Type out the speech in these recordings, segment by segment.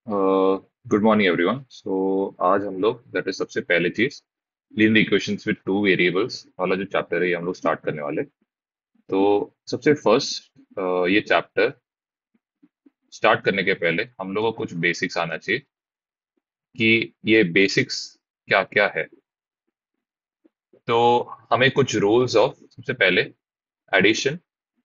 Good morning everyone. सो आज हम लोग दैट इज सबसे पहले चीज linear equations with two variables वाला जो चैप्टर है ये हम लोग स्टार्ट करने वाले। तो सबसे फर्स्ट ये चैप्टर स्टार्ट करने के पहले हम लोगों को कुछ बेसिक्स आना चाहिए कि ये बेसिक्स क्या क्या है। तो हमें कुछ रूल्स ऑफ सबसे पहले एडिशन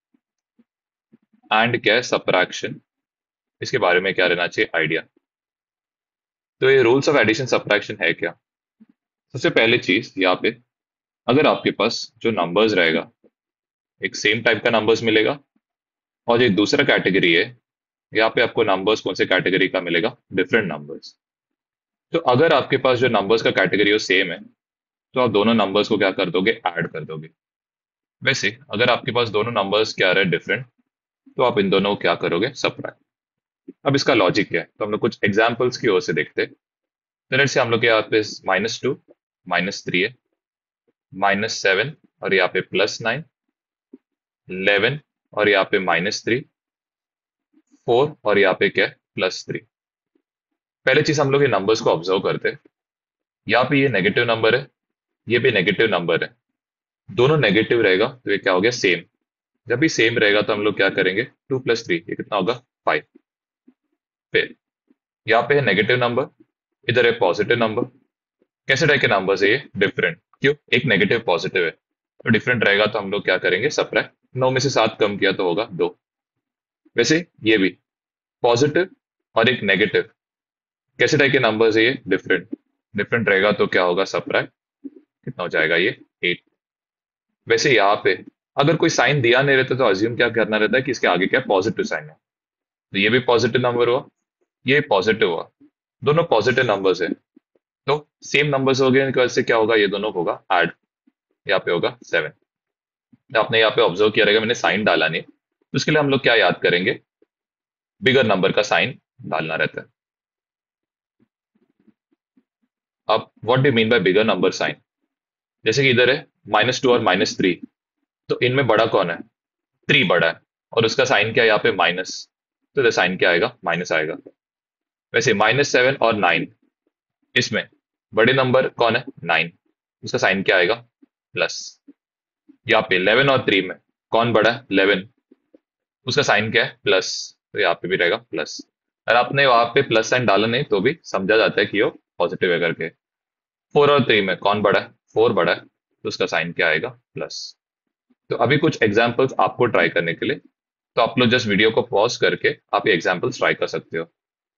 एंड क्या है सब्ट्रैक्शन, इसके बारे में क्या रहना चाहिए आइडिया। तो ये रूल्स ऑफ एडिशन सब्ट्रैक्शन है क्या। सबसे पहले चीज यहाँ पे अगर आपके पास जो नंबर्स रहेगा एक सेम टाइप का नंबर्स मिलेगा, और ये दूसरा कैटेगरी है, यहाँ पे आपको नंबर्स कौन से कैटेगरी का मिलेगा, डिफरेंट नंबर्स। तो अगर आपके पास जो नंबर्स का कैटेगरी वो सेम है तो आप दोनों नंबर्स को क्या कर दोगे, ऐड कर दोगे। वैसे अगर आपके पास दोनों नंबर्स क्या रहे डिफरेंट, तो आप इन दोनों को क्या करोगे, सब्ट्रैक्ट। अब इसका लॉजिक क्या है, तो हम लोग कुछ एग्जाम्पल्स की ओर से देखते हैं। तो लेट्स से हम लोग के यहाँ पे -2 -3 है, -7 और यहाँ पे +9, 11 और यहाँ पे -3, 4 और यहाँ पे क्या है, +3। पहले चीज हम लोग ये नंबर्स को ऑब्जर्व करते हैं। यहाँ पे ये नेगेटिव नंबर है, ये भी नेगेटिव नंबर है। दोनों नेगेटिव रहेगा तो ये क्या हो गया, सेम। जब भी सेम रहेगा तो हम लोग क्या करेंगे, 2 + 3 ये कितना होगा, 5। फिर यहाँ पे है नेगेटिव नंबर, इधर है पॉजिटिव नंबर। कैसे टाइप के नंबर है ये, डिफरेंट। क्यों, एक नेगेटिव पॉजिटिव है तो डिफरेंट रहेगा, तो हम लोग क्या करेंगे, सब्ट्रैक्ट। 9 में से 7 कम किया तो होगा 2। वैसे ये भी पॉजिटिव और एक नेगेटिव, कैसे टाइप के नंबर है ये, डिफरेंट। डिफरेंट रहेगा तो क्या होगा, सब्ट्रैक्ट। कितना हो जाएगा ये, 8। वैसे यहाँ पे अगर कोई साइन दिया नहीं रहता तो अज्यूम क्या करना रहता है कि इसके आगे क्या पॉजिटिव साइन है। तो ये भी पॉजिटिव नंबर हुआ, ये पॉजिटिव हुआ, दोनों पॉजिटिव नंबर्स है। तो सेम नंबर्स हो गए, इनकी वजह से क्या होगा, ये दोनों होगा ऐड। यहाँ पे होगा 7। आपने यहाँ पे ऑब्जर्व किया रहेगा मैंने साइन डाला नहीं, तो उसके लिए हम लोग क्या याद करेंगे, बिगर नंबर का साइन डालना रहता है। अब what do mean by bigger number sign, जैसे कि इधर है -2 और -3, तो इनमें बड़ा कौन है, 3 बड़ा है, और उसका साइन क्या है यहाँ पे माइनस, तो इधर साइन क्या आएगा, माइनस आएगा। वैसे -7 और 9, इसमें बड़े नंबर कौन है, 9, उसका साइन क्या आएगा, प्लस। यहाँ पे 11 और 3 में कौन बड़ा है, 11, उसका साइन क्या है, प्लस, तो यहाँ पे भी रहेगा प्लस। अगर आपने वहां पे प्लस साइन डाला नहीं तो भी समझा जाता है कि वो पॉजिटिव है करके। 4 और 3 में कौन बड़ा है, 4 बड़ा है, तो उसका साइन क्या आएगा, प्लस। तो अभी कुछ एग्जाम्पल्स आपको ट्राई करने के लिए, तो आप लोग जस्ट वीडियो को पॉज करके आप ये एग्जाम्पल्स ट्राई कर सकते हो।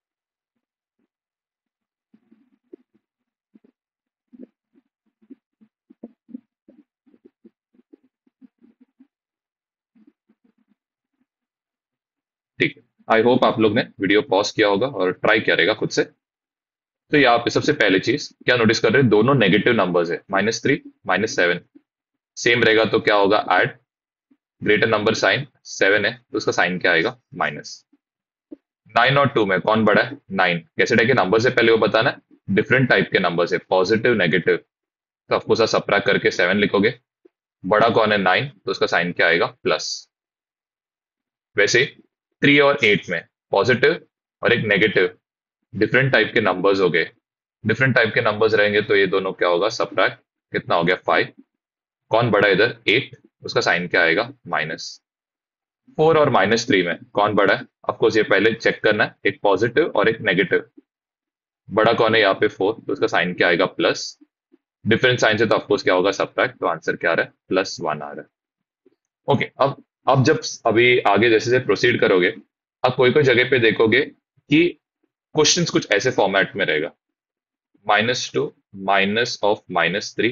ठीक है, आई होप आप लोग ने वीडियो पॉज किया होगा और ट्राई किया रहेगा खुद से। तो यहाँ पे सबसे पहले चीज क्या नोटिस कर रहे हैं, दोनों नेगेटिव नंबर्स है, -3 -7। सेम रहेगा तो क्या होगा, ऐड। ग्रेटर नंबर साइन 7 है तो उसका साइन क्या आएगा, माइनस। 9 और 2 में कौन बड़ा है, 9। कैसे टाइप के नंबर है पहले वो बताना है, डिफरेंट टाइप के नंबर है, पॉजिटिव नेगेटिव। तो आपको सर सब्ट्रैक्ट करके 7 लिखोगे। बड़ा कौन है, 9, तो उसका साइन क्या आएगा, प्लस। वैसे 3 और 8 में पॉजिटिव और एक नेगेटिव, डिफरेंट टाइप के नंबर्स हो गए। डिफरेंट टाइप के नंबर्स रहेंगे तो ये दोनों क्या होगा, सब्ट्रैक्ट। कितना हो गया, 5। कौन बड़ा है इधर, 8, उसका साइन क्या आएगा, माइनस। 4 और -3 में कौन बड़ा है, ऑफकोर्स ये पहले चेक करना है, एक पॉजिटिव और एक नेगेटिव। बड़ा कौन है यहाँ पे, 4, तो उसका साइन क्या आएगा, प्लस। डिफरेंट साइन से तो ऑफकोर्स क्या होगा, सब्ट्रैक्ट, तो आंसर क्या आ रहा है, +1 आ रहा है। ओके, अब जब अभी आगे जैसे जैसे प्रोसीड करोगे, आप कोई कोई जगह पे देखोगे कि क्वेश्चंस कुछ ऐसे फॉर्मेट में रहेगा, -2 माइनस ऑफ -3,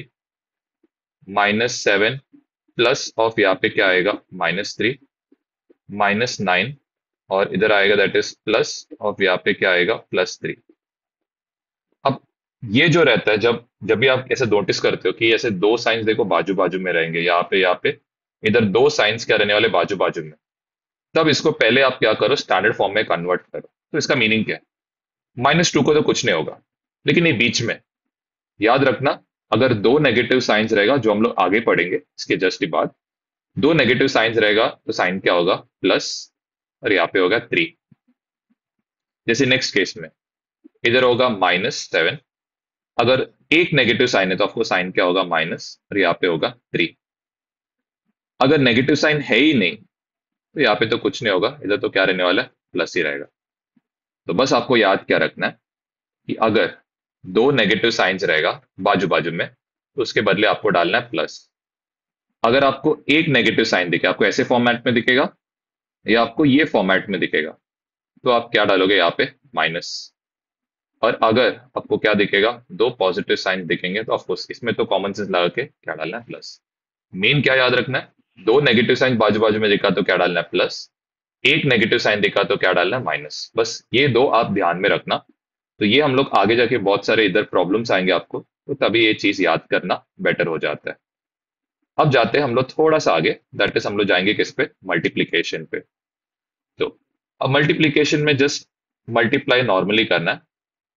-7 प्लस ऑफ यहाँ पे क्या आएगा, -3, -9, और इधर आएगा दैट इज प्लस ऑफ यहाँ पे क्या आएगा, +3। अब ये जो रहता है, जब जब भी आप ऐसे नोटिस करते हो कि ऐसे दो साइंस देखो बाजू बाजू में रहेंगे, यहाँ पे इधर दो साइंस क्या रहने वाले, बाजू बाजू में। तब इसको पहले आप क्या करो, स्टैंडर्ड फॉर्म में कन्वर्ट करो। तो इसका मीनिंग क्या है, -2 को तो कुछ नहीं होगा, लेकिन ये बीच में याद रखना, अगर दो नेगेटिव साइंस रहेगा, जो हम लोग आगे पढ़ेंगे इसके जस्ट बाद, दो नेगेटिव साइंस रहेगा तो साइन क्या होगा, प्लस, और यहाँ पे होगा 3। जैसे नेक्स्ट केस में इधर होगा -7। अगर एक नेगेटिव साइन है तो आपको साइन क्या होगा, माइनस, और यहाँ पे होगा 3। अगर नेगेटिव साइन है ही नहीं तो यहाँ पे तो कुछ नहीं होगा, इधर तो क्या रहने वाला है, प्लस ही रहेगा। तो बस आपको याद क्या रखना है कि अगर दो नेगेटिव साइंस रहेगा बाजू बाजू में तो उसके बदले आपको डालना है प्लस। अगर आपको एक नेगेटिव साइन दिखे, आपको ऐसे फॉर्मेट में दिखेगा या आपको ये फॉर्मेट में दिखेगा, तो आप क्या डालोगे यहाँ पे, माइनस। और अगर आपको क्या दिखेगा, दो पॉजिटिव साइन दिखेंगे तो ऑफकोर्स इसमें तो कॉमन सेंस लगा के क्या डालना है, प्लस। मेन क्या याद रखना है, दो नेगेटिव साइन बाजू बाजू में दिखा तो क्या डालना है, प्लस। एक नेगेटिव साइन दिखा तो क्या डालना है, माइनस। बस ये दो आप ध्यान में रखना। तो ये हम लोग आगे जाके बहुत सारे इधर प्रॉब्लम्स आएंगे आपको, तो तभी ये चीज याद करना बेटर हो जाता है। अब जाते हैं हम लोग थोड़ा सा आगे, दैट इज हम लोग जाएंगे किस पे, मल्टीप्लीकेशन पे। तो अब मल्टीप्लीकेशन में जस्ट मल्टीप्लाई नॉर्मली करना है।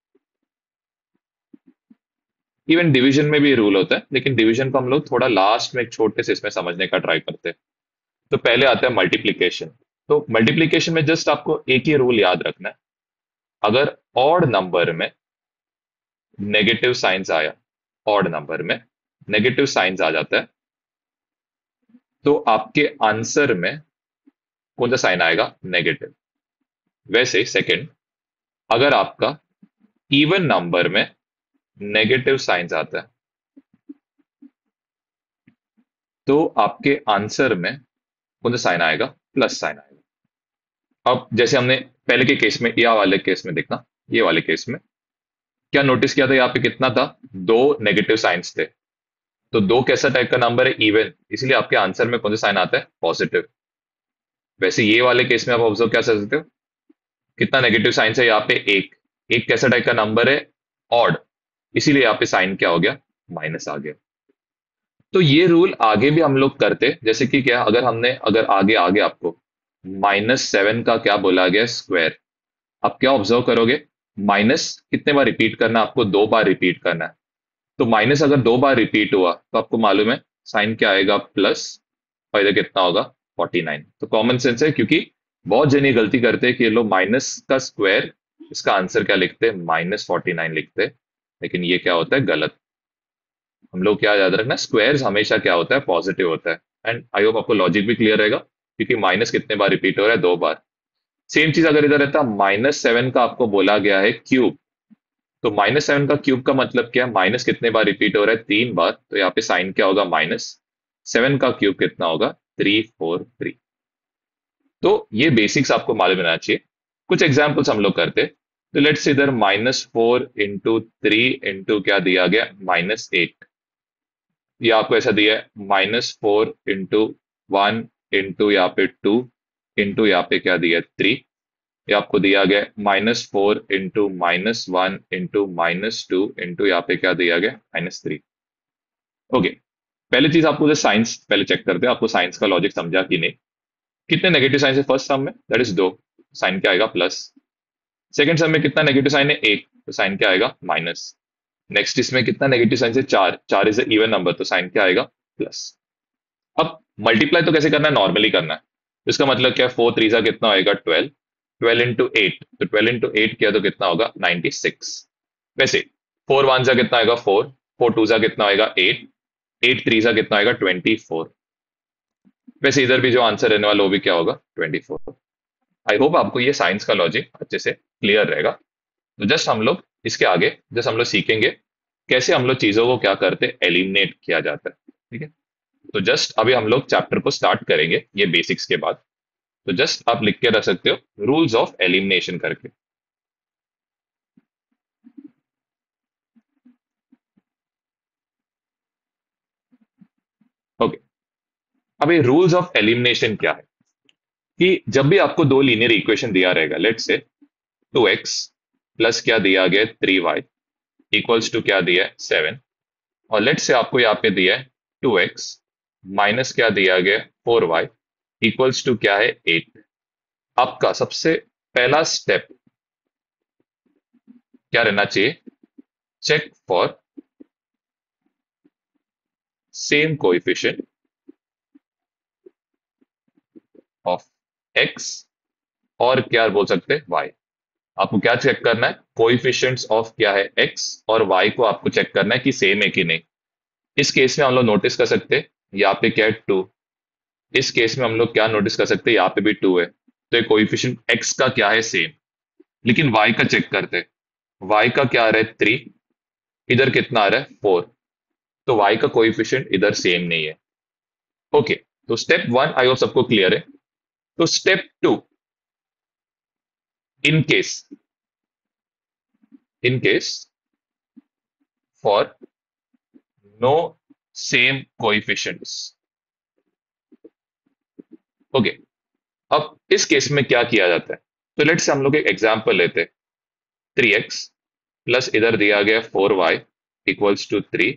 इवन डिवीजन में भी रूल होता है, लेकिन डिवीजन को हम लोग थोड़ा लास्ट में एक छोटे से इसमें समझने का ट्राई करते हैं। तो पहले आता है मल्टीप्लीकेशन। तो मल्टीप्लीकेशन में जस्ट आपको एक ही रूल याद रखना है। अगर ऑड नंबर में नेगेटिव साइंस आया, ऑड नंबर में नेगेटिव साइंस आ जाता है, तो आपके आंसर में कौन सा साइन आएगा, नेगेटिव। वैसे सेकंड, अगर आपका इवन नंबर में नेगेटिव साइंस आता है तो आपके आंसर में कौन सा साइन आएगा, प्लस साइन आएगा। अब जैसे हमने पहले के केस में या वाले केस में देखना, ये वाले केस में क्या नोटिस किया था, यहाँ पे कितना था, दो नेगेटिव साइंस थे। तो दो कैसा टाइप का नंबर है, इवन, इसलिए आपके आंसर में कौन सा साइन आता है, पॉजिटिव। वैसे ये वाले केस में आप ऑब्जर्व क्या कर सकते हो, कितना नेगेटिव साइंस है यहाँ पे, एक। एक कैसा टाइप का नंबर है, ऑड, इसीलिए यहाँ पे साइन क्या हो गया, माइनस आ गया। तो ये रूल आगे भी हम लोग करते, जैसे कि क्या, अगर हमने, अगर आगे आगे आपको -7 का क्या बोला गया, स्क्वायर। आप क्या ऑब्जर्व करोगे, माइनस कितने बार रिपीट करना है, आपको दो बार रिपीट करना है। तो माइनस अगर दो बार रिपीट हुआ तो आपको मालूम है साइन क्या आएगा, प्लस। और इधर कितना होगा, 49। तो कॉमन सेंस है, क्योंकि बहुत जन ये गलती करते हैं कि ये लोग माइनस का स्क्वायर, इसका आंसर क्या लिखते हैं, -49 लिखते हैं। लेकिन ये क्या होता है, गलत। हम लोग क्या याद रखना, स्क्वायर्स हमेशा क्या होता है, पॉजिटिव होता है। एंड आई होप आपको लॉजिक भी क्लियर रहेगा, क्योंकि माइनस कितने बार रिपीट हो रहा है, दो बार। सेम चीज अगर इधर रहता, -7 का आपको बोला गया है क्यूब। तो -7 का क्यूब का मतलब क्या है, माइनस कितने बार रिपीट हो रहा है, तीन बार। तो यहाँ पे साइन क्या होगा, -7 का क्यूब कितना होगा, 343। तो ये बेसिक्स आपको मालूम रहना चाहिए। कुछ एग्जाम्पल्स हम लोग करते, तो लेट्स इधर -4 × 3 इंटू क्या दिया गया, -8। ये आपको ऐसा दिया है, -4 × 1 इंटू यहाँ पे 2 इंटू यहाँ पे क्या दिया है, 3। ये आपको दिया गया -4 × -1 इंटू -2 इंटू यहाँ पे क्या दिया गया, -3। ओके, पहले चीज आपको साइंस पहले चेक करते हैं, आपको साइंस का लॉजिक समझा कि नहीं। कितने नेगेटिव साइन है फर्स्ट सम में, दैट इज दो, साइन क्या आएगा, प्लस। सेकंड सम में कितना नेगेटिव साइन है, एक, तो साइन क्या आएगा, माइनस। नेक्स्ट इसमें कितना नेगेटिव साइन है, चार, चार इज इवन नंबर, तो साइन क्या आएगा, प्लस। अब मल्टीप्लाई तो कैसे करना है, नॉर्मली करना है। तो इसका मतलब क्या है, 4 3 कितना होएगा, 12। 12 × 8, तो 12 × 8 किया तो कितना होगा, 96। वैसे 4 1 कितना आएगा, 4। 4 2 कितना आएगा, 8। 8 3 कितना आएगा, 24। वैसे इधर भी जो आंसर रहने वाला वो भी क्या होगा, 24। आई होप आपको ये साइंस का लॉजिक अच्छे से क्लियर रहेगा। तो जस्ट हम लोग इसके आगे, जस्ट हम लोग सीखेंगे कैसे हम लोग चीजों को क्या करते, एलिमिनेट किया जाता है। ठीक है, तो जस्ट अभी हम लोग चैप्टर को स्टार्ट करेंगे ये बेसिक्स के बाद। तो जस्ट आप लिख के रख सकते हो, रूल्स ऑफ एलिमिनेशन करके। ओके, अभी रूल्स ऑफ एलिमिनेशन क्या है, कि जब भी आपको दो लीनियर इक्वेशन दिया रहेगा, लेट से 2x प्लस क्या दिया गया, 3y इक्वल्स टू क्या दिया है, 7। और लेट से आपको यहाँ पे दिया है 2x माइनस क्या दिया गया, 4y इक्वल्स टू क्या है, 8। आपका सबसे पहला स्टेप क्या रहना चाहिए, check for same coefficient of x, और क्या बोल सकते हैं, y। आपको क्या चेक करना है, कोइफिशिएंट्स ऑफ क्या है एक्स और वाई को आपको चेक करना है कि सेम है कि नहीं। इस केस में हम लोग नोटिस कर सकते हैं यहाँ पे क्या है 2। इस केस में हम लोग क्या नोटिस कर सकते हैं, यहाँ पे भी 2 है, तो ये कोइफिशिएंट एक्स का क्या है सेम। लेकिन वाई का चेक करते हैं, वाई का क्या आ रहा है 3, इधर कितना आ रहा है 4, तो वाई का कोइफिशिएंट इधर सेम नहीं है। ओके, तो स्टेप 1 आई होप सबको क्लियर है। तो step 2, in case in case for no same coefficients. Okay, अब इस केस में क्या किया जाता है, तो लेट्स से हम लोग एक एग्जांपल लेते हैं। 3x प्लस इधर दिया गया 4y equals to 3,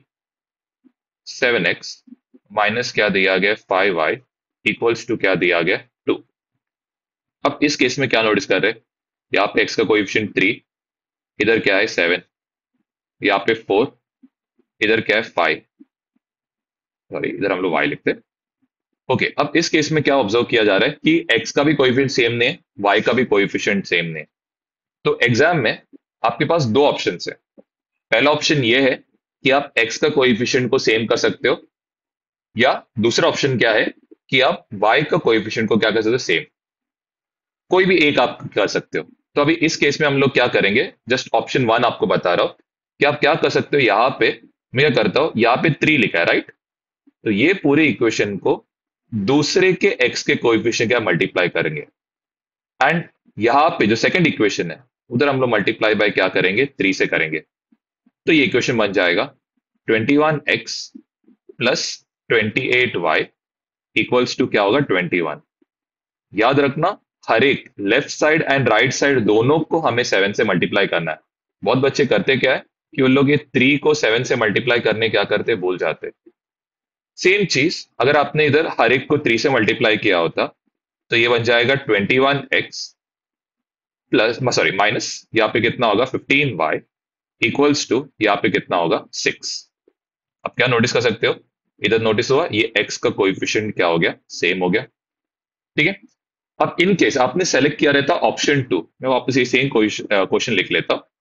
7x minus क्या दिया गया 5y इक्वल्स टू क्या दिया गया 2। अब इस केस में क्या नोटिस कर रहे हैं, यहाँ पे x का कोएफिशिएंट 3, इधर क्या है 7, यहाँ पे 4, इधर क्या है 5, सॉरी इधर हम लोग y लिखते हैं। ओके, अब इस केस में क्या ऑब्जर्व किया जा रहा है कि x का भी कोएफिशिएंट सेम नहीं है, y का भी कोएफिशिएंट सेम नहीं है। तो एग्जाम में आपके पास दो ऑप्शन है। पहला ऑप्शन ये है कि आप x का कोएफिशिएंट को सेम कर सकते हो, या दूसरा ऑप्शन क्या है कि आप y का कोएफिशिएंट को क्या कर सकते हो सेम। कोई भी एक आप कर सकते हो। तो अभी इस केस में हम लोग क्या करेंगे, जस्ट ऑप्शन 1 आपको बता रहा हूं कि आप क्या कर सकते हो। यहाँ पे मैं क्या करता हूं, यहाँ पे 3 लिखा है राइट, तो ये पूरे इक्वेशन को दूसरे के x के कोएफिशिएंट क्या मल्टीप्लाई करेंगे, एंड यहाँ पे जो सेकंड इक्वेशन है उधर हम लोग मल्टीप्लाई बाय क्या करेंगे 3 से करेंगे। तो ये इक्वेशन बन जाएगा 21x plus 28y equals to क्या होगा 21। याद रखना, हर एक left side and right side दोनों को हमें 7 से मल्टीप्लाई करना है। बहुत बच्चे करते क्या है कि उन लोग ये 3 को 7 से मल्टीप्लाई करने क्या करते भूल जाते। सेम चीज अगर आपने इधर हर एक को 3 से मल्टीप्लाई किया होता तो ये बन जाएगा 21x प्लस सॉरी माइनस यहाँ पे कितना होगा 15y इक्वल्स टू यहाँ पे कितना होगा 6। अब क्या नोटिस कर सकते हो, इधर नोटिस हुआ ये x का कोएफिशिएंट क्या हो गया सेम हो गया। ठीक है, अब इन केस आपने सेलेक्ट किया रहता ऑप्शन 2, मैं वापस ये सेम क्वेश्चन लिख लेता हूं।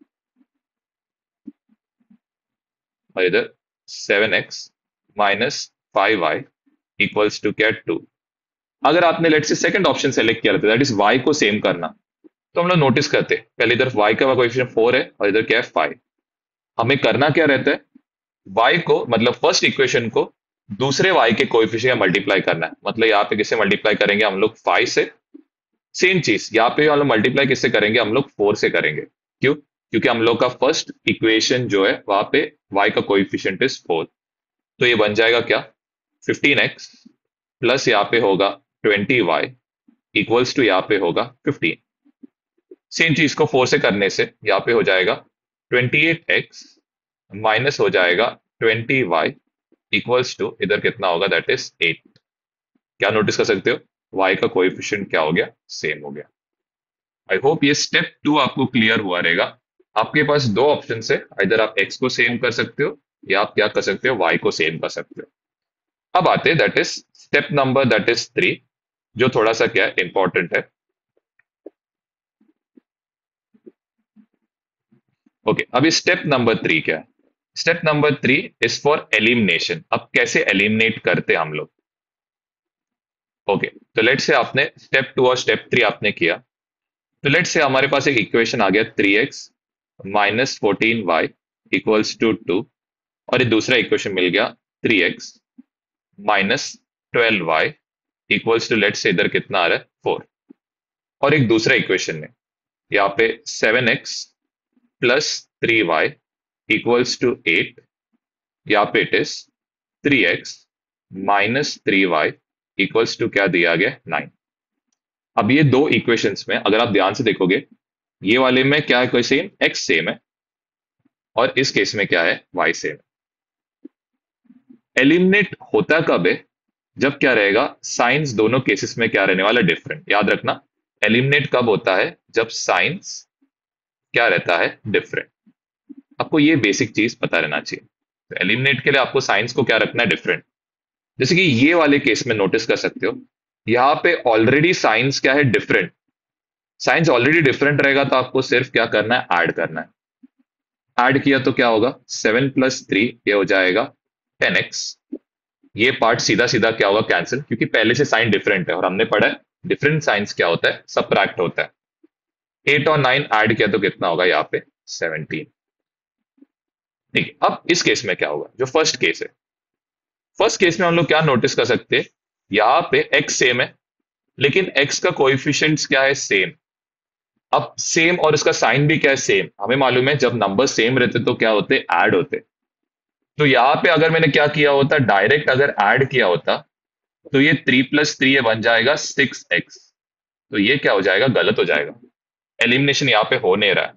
और इधर 7x minus 5y equals to क्या 2। अगर आपने लेट से सेकंड ऑप्शन सेलेक्ट किया रहता दैट इज y को सेम करना, तो हम लोग नोटिस करते पहले इधर y का कोएफिशिएंट 4 है और इधर क्या है 5। हमें करना क्या रहता है, y को मतलब फर्स्ट इक्वेशन को दूसरे y के कोएफिशिएंट मल्टीप्लाई करना है। मतलब यहाँ पे किससे मल्टीप्लाई करेंगे हम लोग 5 से। सेम चीज यहाँ पे हम लोग मल्टीप्लाई किससे करेंगे, हम लोग 4 से करेंगे। क्यों, क्योंकि हम लोग का फर्स्ट इक्वेशन जो है वहां पे y का कोएफिशिएंट इज 4। तो ये बन जाएगा क्या 15x प्लस यहाँ पे होगा 20y इक्वल्स टू यहाँ पे होगा 15। सेम चीज को 4 से करने से यहाँ पे हो जाएगा 28x माइनस हो जाएगा 20y इक्वल्स टू इधर कितना होगा दैट इज 8। क्या नोटिस कर सकते हो, y का कोएफिशिएंट क्या हो गया सेम हो गया। आई होप ये स्टेप 2 आपको क्लियर हुआ रहेगा। आपके पास दो ऑप्शन है, इधर आप x को सेम कर सकते हो या आप क्या कर सकते हो y को सेम कर सकते हो। अब आते हैं that is step number that is 3, जो थोड़ा सा क्या इंपॉर्टेंट है। ओके, अभी स्टेप नंबर 3 क्या है, step number 3 is for elimination. अब कैसे एलिमिनेट करते हैं हम लोग। ओके, तो लेट से आपने स्टेप 2 और स्टेप 3 आपने किया, तो लेट से हमारे पास एक इक्वेशन आ गया 3x minus 14y equals to 2, और एक दूसरा इक्वेशन मिल गया 3x minus 12y equals to late से इधर कितना आ रहा है 4। और एक दूसरा इक्वेशन में यहाँ पे 7x plus 3y equals to 8, यहाँ पे it is 3x minus 3y equals to क्या दिया गया 9। अब ये दो इक्वेशंस में अगर आप ध्यान से देखोगे, ये वाले में क्या है कोई सेम x सेम है, और इस केस में क्या है y सेम है। एलिमिनेट होता कब है, जब क्या रहेगा साइंस दोनों केसेस में क्या रहने वाला डिफरेंट। याद रखना, एलिमिनेट कब होता है जब साइंस क्या रहता है डिफरेंट। आपको ये बेसिक चीज पता रहना चाहिए। तो एलिमिनेट के लिए आपको साइंस को क्या रखना है डिफरेंट। जैसे कि ये वाले केस में नोटिस कर सकते हो, यहाँ पे ऑलरेडी साइंस क्या है डिफरेंट, साइंस ऑलरेडी डिफरेंट रहेगा तो आपको सिर्फ क्या करना है, ऐड करना है। ऐड किया तो क्या होगा, 7 + 3 ये हो जाएगा 10x। ये पार्ट सीधा सीधा क्या होगा, कैंसिल, क्योंकि पहले से साइन डिफरेंट है और हमने पढ़ा है डिफरेंट साइंस क्या होता है, सबट्रैक्ट होता है। 8 और 9 ऐड किया तो कितना होगा यहाँ पे, 17। ठीक है, अब इस केस में क्या होगा, जो फर्स्ट केस है, फर्स्ट केस में हम लोग क्या नोटिस कर सकते हैं, यहाँ पे x सेम है, लेकिन x का कोएफिशिएंट्स क्या है, सेम। अब सेम और इसका साइन भी क्या है, सेम। हमें मालूम है जब नंबर सेम रहते तो क्या होते, ऐड होते। तो यहाँ पे अगर मैंने क्या किया होता, डायरेक्ट अगर ऐड किया होता, तो ये 3 + 3 ये बन जाएगा 6x। तो ये क्या हो जाएगा, गलत हो जाएगा, एलिमिनेशन यहाँ पे हो नहीं रहा है।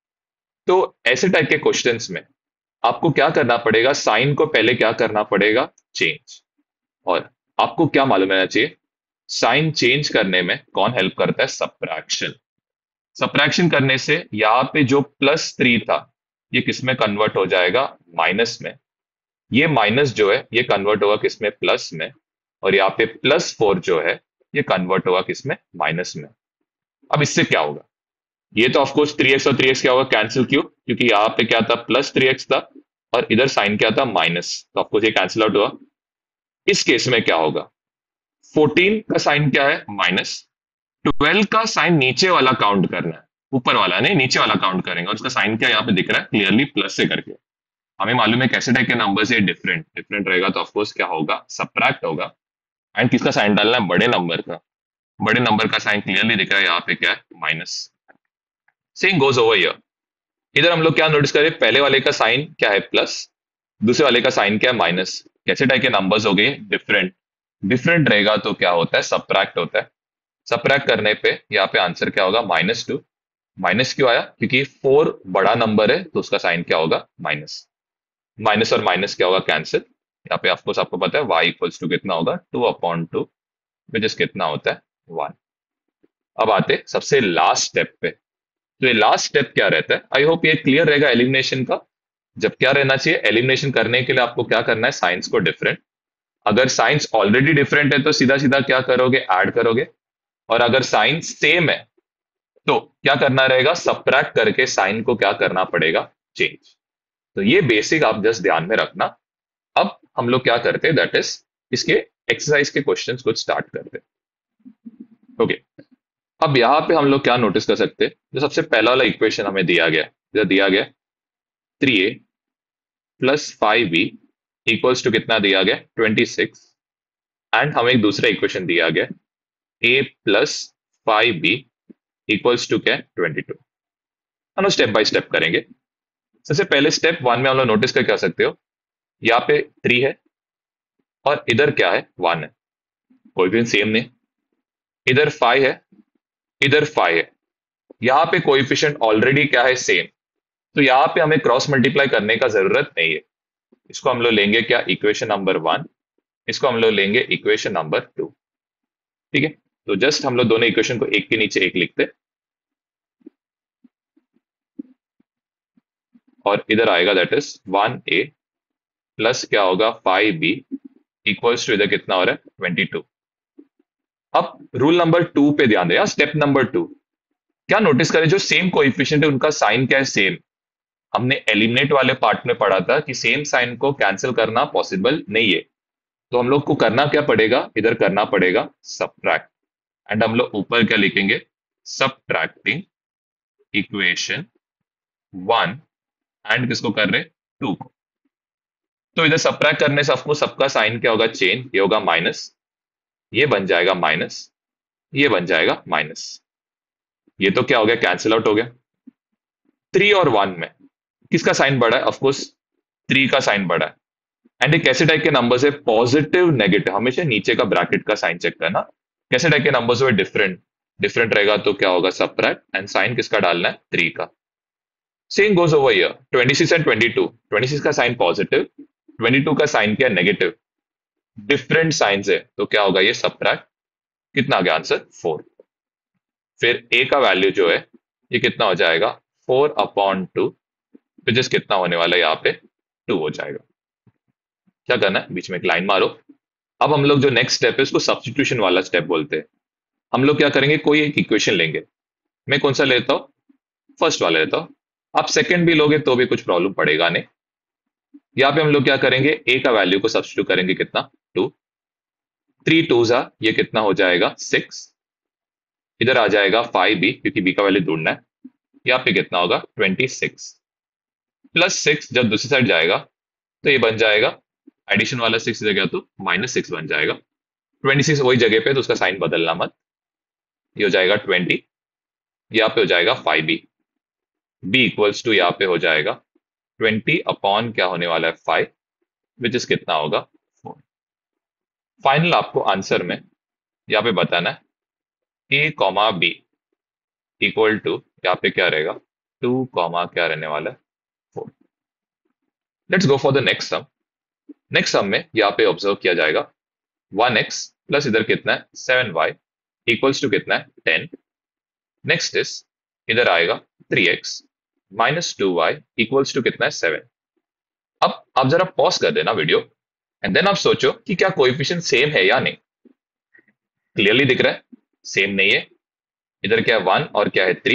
तो ऐसे टाइप के क्वेश्चंस में आपको क्या करना पड़ेगा, साइन को पहले क्या करना पड़ेगा, चेंज। और आपको क्या मालूम रहना चाहिए, साइन चेंज करने में कौन हेल्प करता है, सब्ट्रैक्शन। सब्ट्रैक्शन करने से यहाँ पे जो +3 था ये किस में कन्वर्ट हो जाएगा, माइनस में। ये माइनस जो है ये कन्वर्ट होगा किस में, प्लस में। और यहाँ पे +4 जो है ये कन्वर्ट होगा किस में, माइनस में। अब इससे क्या होगा, ये तो ऑफकोर्स 3x और 3x क्या होगा, कैंसिल। क्यों, क्योंकि यहाँ पे क्या था, +3x था और इधर साइन क्या था, माइनस, तो ऑफकोर्स ये कैंसिल आउट हुआ। इस केस में क्या होगा, 14 का साइन क्या है, माइनस। 12 का साइन नीचे वाला काउंट करना है, ऊपर वाला नहीं, नीचे वाला काउंट करेंगे। और उसका साइन क्या यहाँ पे दिख रहा है क्लियरली, प्लस से करके। हमें मालूम है कैसे टाइप के नंबर से डिफरेंट डिफरेंट रहेगा तो ऑफकोर्स क्या होगा, सब्ट्रैक्ट होगा। एंड किसका साइन डालना है, बड़े नंबर का। बड़े नंबर का साइन क्लियरली दिख रहा है यहाँ पे क्या है, minus. Same goes over here. इधर हम लोग क्या नोटिस करें, पहले वाले का साइन क्या है, प्लस, दूसरे वाले का साइन क्या है, माइनस। कैसे टाइप के नंबर्स हो गए, डिफरेंट। डिफरेंट रहेगा तो क्या होता है, सब्ट्रैक्ट होता है। सब्ट्रैक्ट करने पे यहाँ पे आंसर क्या होगा, -2। माइनस क्यों आया, क्योंकि 4 बड़ा नंबर है तो उसका साइन क्या होगा, माइनस। माइनस और माइनस क्या होगा, कैंसिल। यहाँ पे आपको पता है y = कितना होगा, 2/2, विच इज कितना होता है, 1। अब आते सबसे लास्ट स्टेप पे। तो ये लास्ट स्टेप क्या रहता है, आई होप ये क्लियर रहेगा एलिमिनेशन का। जब क्या रहना चाहिए, एलिमिनेशन करने के लिए आपको क्या करना है, साइंस को डिफरेंट। अगर साइंस ऑलरेडी डिफरेंट है तो सीधा सीधा क्या करोगे, ऐड करोगे। और अगर साइंस सेम है तो क्या करना रहेगा, सब्ट्रैक्ट करके साइन को क्या करना पड़ेगा, चेंज। तो ये बेसिक आप जस्ट ध्यान में रखना। अब हम लोग क्या करते हैं, दैट इज इसके एक्सरसाइज के क्वेश्चंस कुछ स्टार्ट करते हैं। ओके, अब यहाँ पे हम लोग क्या नोटिस कर सकते हैं, जो सबसे पहला वाला इक्वेशन हमें दिया गया, जो दिया गया 3a + 5b इक्वल्स टू कितना दिया गया, 26। एंड हमें एक दूसरा इक्वेशन दिया गया, a + 5b इक्वल्स टू क्या, 22। हम लोग स्टेप बाय स्टेप करेंगे। सबसे पहले स्टेप 1 में हम लोग नोटिस कर क्या सकते हो, यहाँ पे 3 है और इधर क्या है, 1 है, कोई भी सेम नहीं। इधर 5 है, इधर 5 है, यहाँ पे कोएफिशिएंट ऑलरेडी क्या है, सेम। तो यहाँ पे हमें क्रॉस मल्टीप्लाई करने का जरूरत नहीं है। इसको हम लोग लेंगे क्या, इक्वेशन नंबर 1। इसको हम लोग लेंगे इक्वेशन नंबर 2। ठीक है, तो जस्ट हम लोग दोनों इक्वेशन को एक के नीचे एक लिखते, और इधर आएगा दैट इज 1a प्लस क्या होगा, 5b इक्वल्स टू इधर कितना हो रहा है, 22। अब रूल नंबर 2 पे ध्यान दें, स्टेप नंबर 2। क्या नोटिस करें, जो सेम कोएफिशिएंट है उनका साइन क्या है, सेम। हमने एलिमिनेट वाले पार्ट में पढ़ा था कि सेम साइन को कैंसिल करना पॉसिबल नहीं है। तो हम लोग को करना क्या पड़ेगा, इधर करना पड़ेगा सब्ट्रैक्ट। एंड हम लोग ऊपर क्या लिखेंगे, सब्ट्रैक्टिंग इक्वेशन 1 एंड किसको कर रहे, 2 को। तो इधर सब्ट्रैक्ट करने से आपको सबका साइन क्या होगा, चेंज। ये होगा माइनस, ये बन जाएगा माइनस, ये बन जाएगा माइनस। ये तो क्या हो गया, कैंसिल आउट हो गया। 3 और 1 में किसका साइन बड़ा है, ऑफकोर्स 3 का साइन बड़ा है। एंड एक कैसे टाइप के नंबर्स है, पॉजिटिव नेगेटिव, हमेशा नीचे का ब्रैकेट का साइन चेक करना। कैसे टाइप के नंबर्स हुए, डिफरेंट। डिफरेंट रहेगा तो क्या होगा, सब्ट्रैक्ट। एंड साइन किसका डालना है, 3 का। Same goes over here, 26 and 22। 26 का साइन पॉजिटिव, 22 का साइन क्या, नेगेटिव। डिफरेंट साइंस है तो क्या होगा, ये सब्ट्रैक्ट। कितना आ गया आंसर, 4। फिर a का वैल्यू जो है ये कितना हो जाएगा, 4/2, फिर जिस कितना होने वाला है यहाँ पे 2 हो जाएगा। क्या करना है, बीच में एक लाइन मारो। अब हम लोग जो नेक्स्ट स्टेप है उसको सब्स्टिट्यूशन वाला स्टेप बोलते हैं। हम लोग क्या करेंगे, कोई एक इक्वेशन लेंगे। मैं कौन सा लेता हूँ? फर्स्ट वाला लेता हूँ। आप सेकंड भी लोगे तो भी कुछ प्रॉब्लम पड़ेगा नहीं। यहाँ पे हम लोग क्या करेंगे, ए का वैल्यू को सब्स्टिट्यूट करेंगे, कितना? 2। 3 टू जा, ये कितना हो जाएगा? 6। इधर आ जाएगा 5b, क्योंकि बी का वैल्यू ढूंढना है। यहाँ पे कितना होगा? 26 प्लस 6 जब दूसरी साइड जाएगा तो ये बन जाएगा, एडिशन वाला 6 इधर गया तो -6 बन जाएगा। 26 वही जगह पे, तो उसका साइन बदलना मत। ये हो जाएगा 20, यहाँ पे हो जाएगा 5b। b इक्वल्स टू यहाँ पे हो जाएगा 20 अपॉन क्या होने वाला है? 5, विच इज कितना होगा? 4। फाइनल आपको आंसर में यहाँ पे बताना है a comma B equal to, यहाँ पे क्या रहेगा? 2 कॉमा क्या रहने वाला है? 4। Let's go for the next sum. Next sum में यहाँ पे ऑब्जर्व किया जाएगा 1x प्लस इधर कितना है? 7y इक्वल्स टू कितना है? 10। नेक्स्ट इज, इधर आएगा 3x minus 2y equals to कितना है? 7। अब आप जरा पॉज कर देना वीडियो, एंड देन आप सोचो कि क्या कोएफिशिएंट सेम है या नहीं। क्लियरली दिख रहा है सेम नहीं है। इधर क्या है? 1 और क्या है? 3।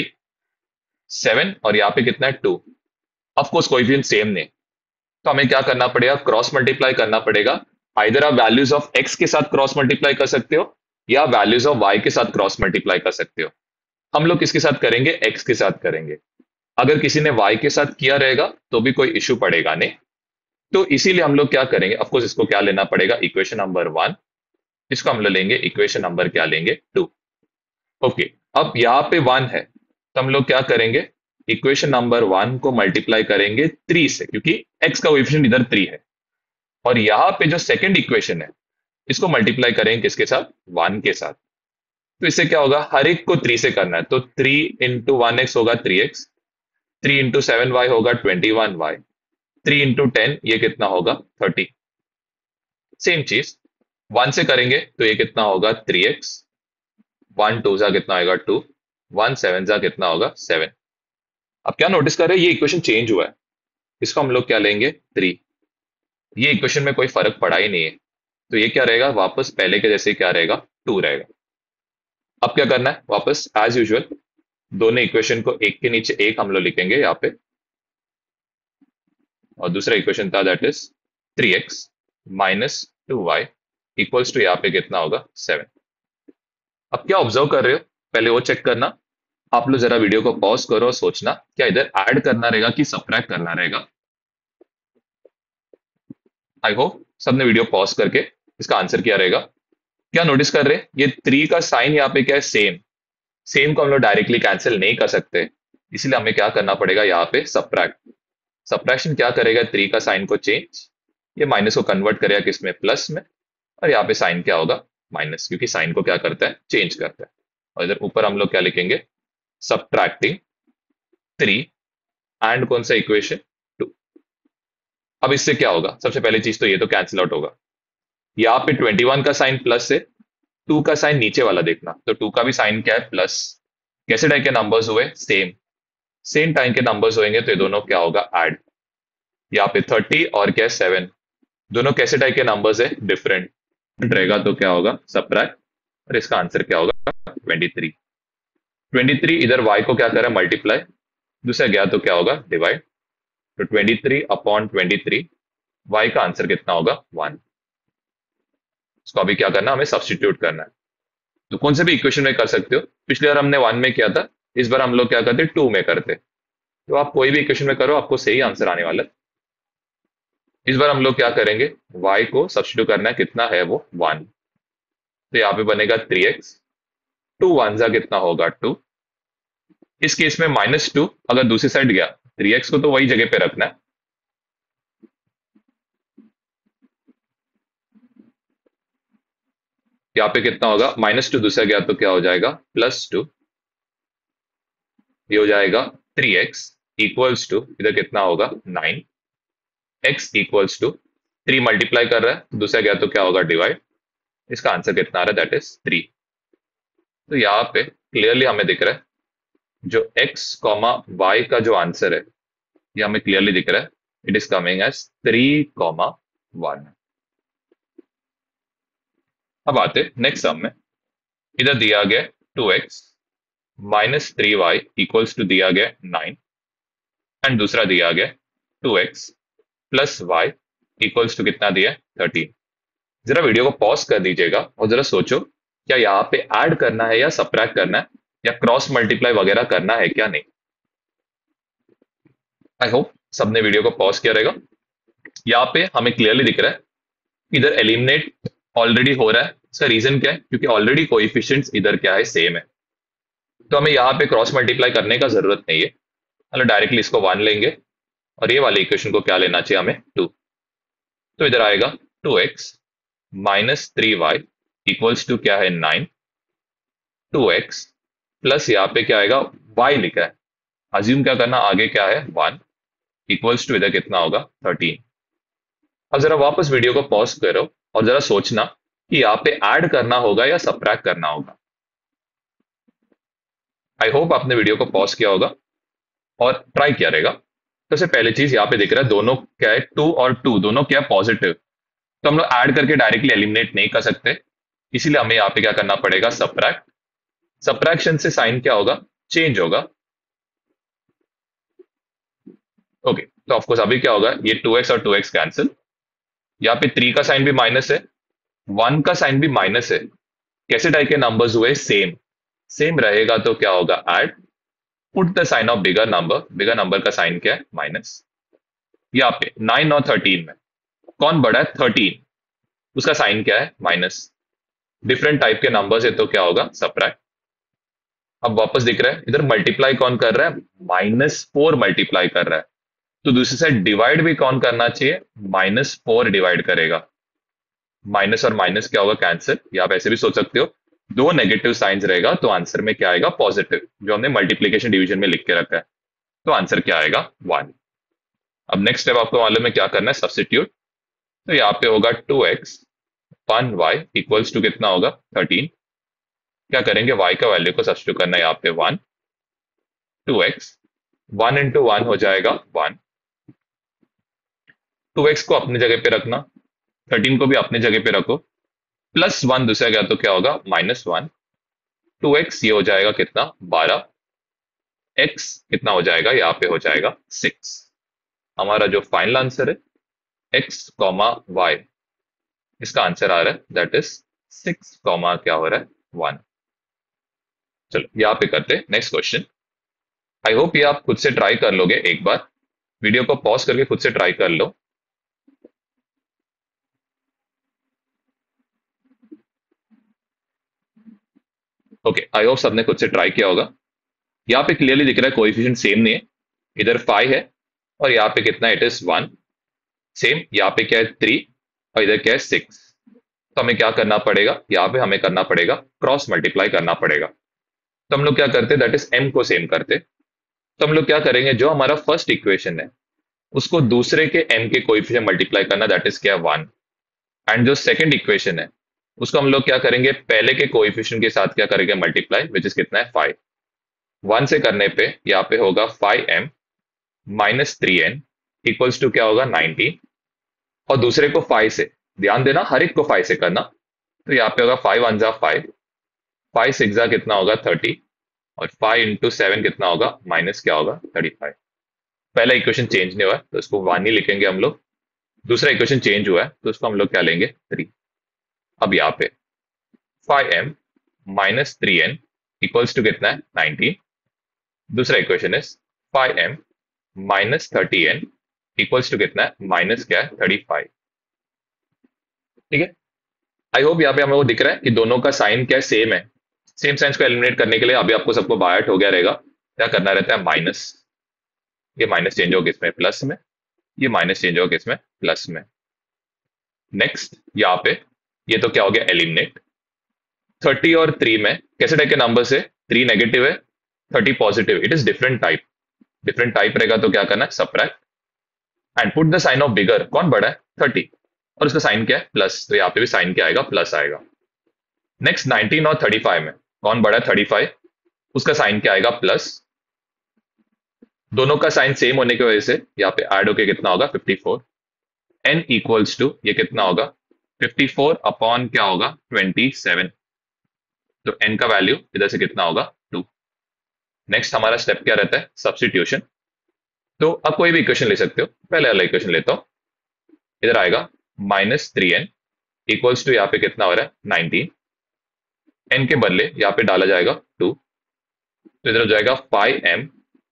7 और यहाँ पे कितना है? 2। ऑफ कोर्स कोएफिशिएंट सेम नहीं, तो हमें क्या करना पड़ेगा? क्रॉस मल्टीप्लाई करना पड़ेगा। आइदर आप वैल्यूज ऑफ एक्स के साथ क्रॉस मल्टीप्लाई कर सकते हो, या वैल्यूज ऑफ वाई के साथ क्रॉस मल्टीप्लाई कर सकते हो। हम लोग किसके साथ करेंगे? एक्स के साथ करेंगे। अगर किसी ने वाई के साथ किया रहेगा तो भी कोई इश्यू पड़ेगा नहीं। तो इसीलिए हम लोग क्या करेंगे? ऑफकोर्स इसको क्या लेना पड़ेगा? Equation number 1। इसको हम लोग लेंगे इक्वेशन नंबर क्या लेंगे? 2। ओके, अब यहाँ पे 1 है, तो हम लोग क्या करेंगे? इक्वेशन नंबर 1 को मल्टीप्लाई करेंगे 3 से, क्योंकि एक्स का कोएफिशिएंट इधर 3 है। और यहाँ पे जो सेकंड इक्वेशन है, इसको मल्टीप्लाई करेंगे किसके साथ? 1 के साथ। तो इससे क्या होगा? हर एक को 3 से करना है, तो 3 इंटू 1x होगा 3x, 3 इंटू 7y होगा 21y, 3 इंटू 10 ये कितना होगा? 30। सेम चीज 1 से करेंगे तो ये कितना होगा? 3x, 1 टू जा कितना आएगा? 2, 1 7 जा कितना होगा? 7। अब क्या नोटिस कर रहे हैं? ये इक्वेशन चेंज हुआ है। इसको हम लोग क्या लेंगे? 3। ये इक्वेशन में कोई फर्क पड़ा ही नहीं है, तो ये क्या रहेगा? वापस पहले के जैसे क्या रहेगा? 2 रहेगा। अब क्या करना है? वापस एज यूजुअल दोनों इक्वेशन को एक के नीचे एक हम लोग लिखेंगे यहाँ पे, और दूसरा इक्वेशन था that is 3x minus 2y equals to यहाँ पे कितना होगा? 7। अब क्या ऑब्जर्व कर रहे हो? पहले वो चेक करना। आप लोग जरा वीडियो को पॉज करो और सोचना, क्या इधर ऐड करना रहेगा कि सबट्रैक्ट करना रहेगा? आई होप सबने वीडियो पॉज करके इसका आंसर क्या रहेगा। क्या नोटिस कर रहे हैं? ये 3 का साइन यहाँ पे क्या है? सेम। सेम को हम लोग डायरेक्टली कैंसिल नहीं कर सकते, इसलिए हमें क्या करना पड़ेगा? यहाँ पे सबट्रैक्ट। सबट्रैक्शन क्या करेगा? 3 का साइन को चेंज, ये माइनस को कन्वर्ट करेगा किसमें? प्लस में। और यहाँ पे साइन क्या होगा? माइनस, क्योंकि साइन को क्या करता है? चेंज करता है। और इधर ऊपर हम लोग क्या लिखेंगे? सबट्रैक्टिंग 3 एंड कौन सा इक्वेशन? 2। अब इससे क्या होगा? सबसे पहली चीज तो ये तो कैंसिल आउट होगा। यहाँ पे 21 का साइन प्लस है, 2 का साइन नीचे वाला देखना, तो 2 का भी साइन क्या है? प्लस। कैसे टाइप के नंबर्स हुए? सेम। सेम टाइम के नंबर्स होंगे तो ये दोनों क्या होगा? ऐड। यहाँ पे 30 और क्या है? 7। दोनों कैसे टाइप के नंबर्स है? डिफरेंट। रहेगा तो क्या होगा? सबट्रैक्ट। और इसका आंसर क्या होगा? 23। 23 इधर y को क्या करें? मल्टीप्लाई। दूसरा गया तो क्या होगा? डिवाइड। तो 23 अपॉन 23, y का आंसर कितना होगा? 1। इसको अभी क्या करना? हमें सब्सटीट्यूट करना है। तो कौन से भी इक्वेशन में कर सकते हो। पिछली बार हमने 1 में किया था, इस बार हम लोग क्या करते? 2 में करते। तो आप कोई भी इक्वेशन में करो, आपको सही आंसर आने वाला है। इस बार हम लोग क्या करेंगे? y को सब्सटीट्यूट करना है, कितना है वो? 1। तो यहाँ पे बनेगा 3x, 2 1 जा कितना होगा? 2। इस केस में -2 अगर दूसरी साइड गया, 3x को तो वही जगह पे रखना है। यहाँ पे कितना होगा? -2 दूसरा गया तो क्या हो जाएगा? +2। ये हो जाएगा 3x इक्वल्स टू, इधर कितना होगा? 9। x इक्वल्स टू 3 मल्टीप्लाई कर रहा है, तो दूसरा गया तो क्या होगा? डिवाइड। इसका आंसर कितना आ रहा है? That is 3। तो यहाँ पे क्लियरली हमें दिख रहा है जो x कॉमा y का जो आंसर है, ये हमें क्लियरली दिख रहा है। It is coming as 3,1। अब आते नेक्स्ट सम में। इधर दिया गया 2x -3y इक्वल्स टू दिया गया 9 एंड दूसरा दिया गया 2x plus Y equals to कितना दिया 13। जरा वीडियो को पॉज कर दीजिएगा और जरा सोचो क्या यहाँ पे ऐड करना है या सबट्रैक्ट करना है या क्रॉस मल्टीप्लाई वगैरह करना है क्या नहीं। आई होप सबने वीडियो को पॉज किया रहेगा। यहाँ पे हमें क्लियरली दिख रहा है इधर एलिमिनेट ऑलरेडी हो रहा है। इसका रीजन क्या है, क्योंकि ऑलरेडी कोएफिशिएंट्स इधर क्या है सेम है, तो हमें यहाँ पे क्रॉस मल्टीप्लाई करने का जरूरत नहीं है। मतलब डायरेक्टली इसको 1 लेंगे और ये वाले इक्वेशन को क्या लेना चाहिए हमें 2। तो इधर आएगा 2x -3y इक्वल्स टू क्या है 9, 2x प्लस यहाँ पे क्या आएगा y लिखा है, अज्यूम क्या करना आगे क्या है 1 इक्वल्स टू इधर कितना होगा 13। अब जरा वापस वीडियो को पॉज करो और जरा सोचना कि यहाँ पे ऐड करना होगा या सबट्रैक्ट करना होगा। आई होप आपने वीडियो को पॉज किया होगा और ट्राई किया रहेगा। तो सबसे पहली चीज यहाँ पे दिख रहा है दोनों क्या है 2 और 2 दोनों क्या है पॉजिटिव, तो हम लोग ऐड करके डायरेक्टली एलिमिनेट नहीं कर सकते, इसीलिए हमें यहाँ पे क्या करना पड़ेगा सबट्रैक्ट। सबट्रैक्शन से साइन क्या होगा चेंज होगा। ओके तो ऑफकोर्स अभी क्या होगा ये 2x और 2x कैंसिल, यहाँ पे 3 का साइन भी माइनस है 1 का साइन भी माइनस है। कैसे टाइप के नंबर्स हुए सेम, सेम रहेगा तो क्या होगा add, put the sign of bigger number का साइन क्या है माइनस। यहाँ पे 9 और 13 में कौन बड़ा है 13, उसका साइन क्या है माइनस। डिफरेंट टाइप के नंबर्स है तो क्या होगा सबट्रैक्ट। अब वापस दिख रहा है इधर मल्टीप्लाई कौन कर रहा है -4 मल्टीप्लाई कर रहा है, तो दूसरी साइड डिवाइड भी कौन करना चाहिए -4 डिवाइड करेगा। माइनस और माइनस क्या होगा कैंसिल, या आप ऐसे भी सोच सकते हो दो नेगेटिव साइंस रहेगा तो आंसर में क्या आएगा पॉजिटिव, जो हमने मल्टीप्लीकेशन डिवीजन में लिख के रखा है, तो आंसर क्या आएगा 1। अब नेक्स्ट स्टेप आपको मालूम है क्या करना है सब्स्टिट्यूट। तो यहाँ पे होगा 2x 1y इक्वल्स टू कितना होगा 13। क्या करेंगे y का वैल्यू को सब्स्टिट्यूट करना है यहाँ पे 1, 2x 1 इंटू 1 हो जाएगा 1, 2x को अपनी जगह पे रखना 13 को भी अपनी जगह पे रखो, प्लस 1 दूसरा गया तो क्या होगा -1, 2x ये हो जाएगा कितना 12, x कितना हो जाएगा यहाँ पे हो जाएगा 6। हमारा जो फाइनल आंसर है x कॉमा y, इसका आंसर आ रहा है दैट इज 6 कॉमा क्या हो रहा है 1। चलो यहाँ पे करते नेक्स्ट क्वेश्चन। आई होप ये आप खुद से ट्राई कर लोगे, एक बार वीडियो को पॉज करके खुद से ट्राई कर लो। ओके आई होप सबने खुद से ट्राई किया होगा। यहाँ पे क्लियरली दिख रहा है कोएफिशिएंट सेम नहीं है, इधर 5 है और यहाँ पे कितना इट इज 1, सेम यहाँ पे क्या है 3 और इधर क्या है 6। तो हमें क्या करना पड़ेगा यहाँ पे हमें करना पड़ेगा क्रॉस मल्टीप्लाई करना पड़ेगा। तो हम लोग क्या करते दैट इज m को सेम करते। तो हम लोग क्या करेंगे जो हमारा फर्स्ट इक्वेशन है उसको दूसरे के m के कोएफिशिएंट मल्टीप्लाई करना दैट इज क्या 1, एंड जो सेकंड इक्वेशन है उसको हम लोग क्या करेंगे पहले के कोएफिशिएंट के साथ क्या करेंगे मल्टीप्लाई, विच इज कितना है 5। 1 से करने पे यहाँ पे होगा 5m -3n इक्वल्स टू क्या होगा 19, और दूसरे को 5 से, ध्यान देना हर एक को 5 से करना, तो यहाँ पे होगा 5 1 जा 5, 5 6 जा कितना होगा 30, और 5 इंटू 7 कितना होगा माइनस क्या होगा 35। पहला इक्वेशन चेंज नहीं हुआ है तो इसको 1 ही लिखेंगे हम लोग, दूसरा इक्वेशन चेंज हुआ है तो इसको हम लोग क्या लेंगे 3। अब यहाँ पे 5m -3n इक्वल्स टू कितना है 19, दूसरा equation is 5m -30n equals to कितना है माइनस क्या है 35। ठीक है, आई होप यहाँ पे हमें वो दिख रहा है कि दोनों का साइन क्या है सेम है। सेम साइंस को एलिमिनेट करने के लिए अभी आपको सबको बायट हो गया रहेगा, क्या करना रहता है माइनस, ये माइनस चेंज होगा इसमें प्लस में, ये माइनस चेंज होगा इसमें प्लस में। नेक्स्ट यहाँ पे ये तो क्या हो गया एलिमिनेट। 30 और 3 में कैसे टाइप के नंबर है, 3 नेगेटिव है 30 positive, it is different type, different type रहेगा तो क्या करना है subtract and put the sign of bigger, कौन बड़ा है 30 और उसका साइन क्या है प्लस, तो यहाँ पे भी साइन क्या आएगा प्लस आएगा। नेक्स्ट 19 और 35 में कौन बड़ा है 35, उसका साइन क्या आएगा प्लस, दोनों का साइन सेम होने की वजह से यहाँ पे ऐड होके कितना होगा 54, n इक्वल्स टू ये कितना होगा 54 अपॉन क्या होगा 27, तो n का वैल्यू इधर से कितना होगा 2। नेक्स्ट हमारा स्टेप क्या रहता है, सब्स्टिट्यूशन। तो आप कोई भी इक्वेशन ले सकते हो, पहले वाला इक्वेशन लेता हूँ। इधर आएगा -3n इक्वल्स टू, यहाँ पे कितना हो रहा है 19, एन के बदले यहाँ पे डाला जाएगा 2, तो इधर हो जाएगा 5m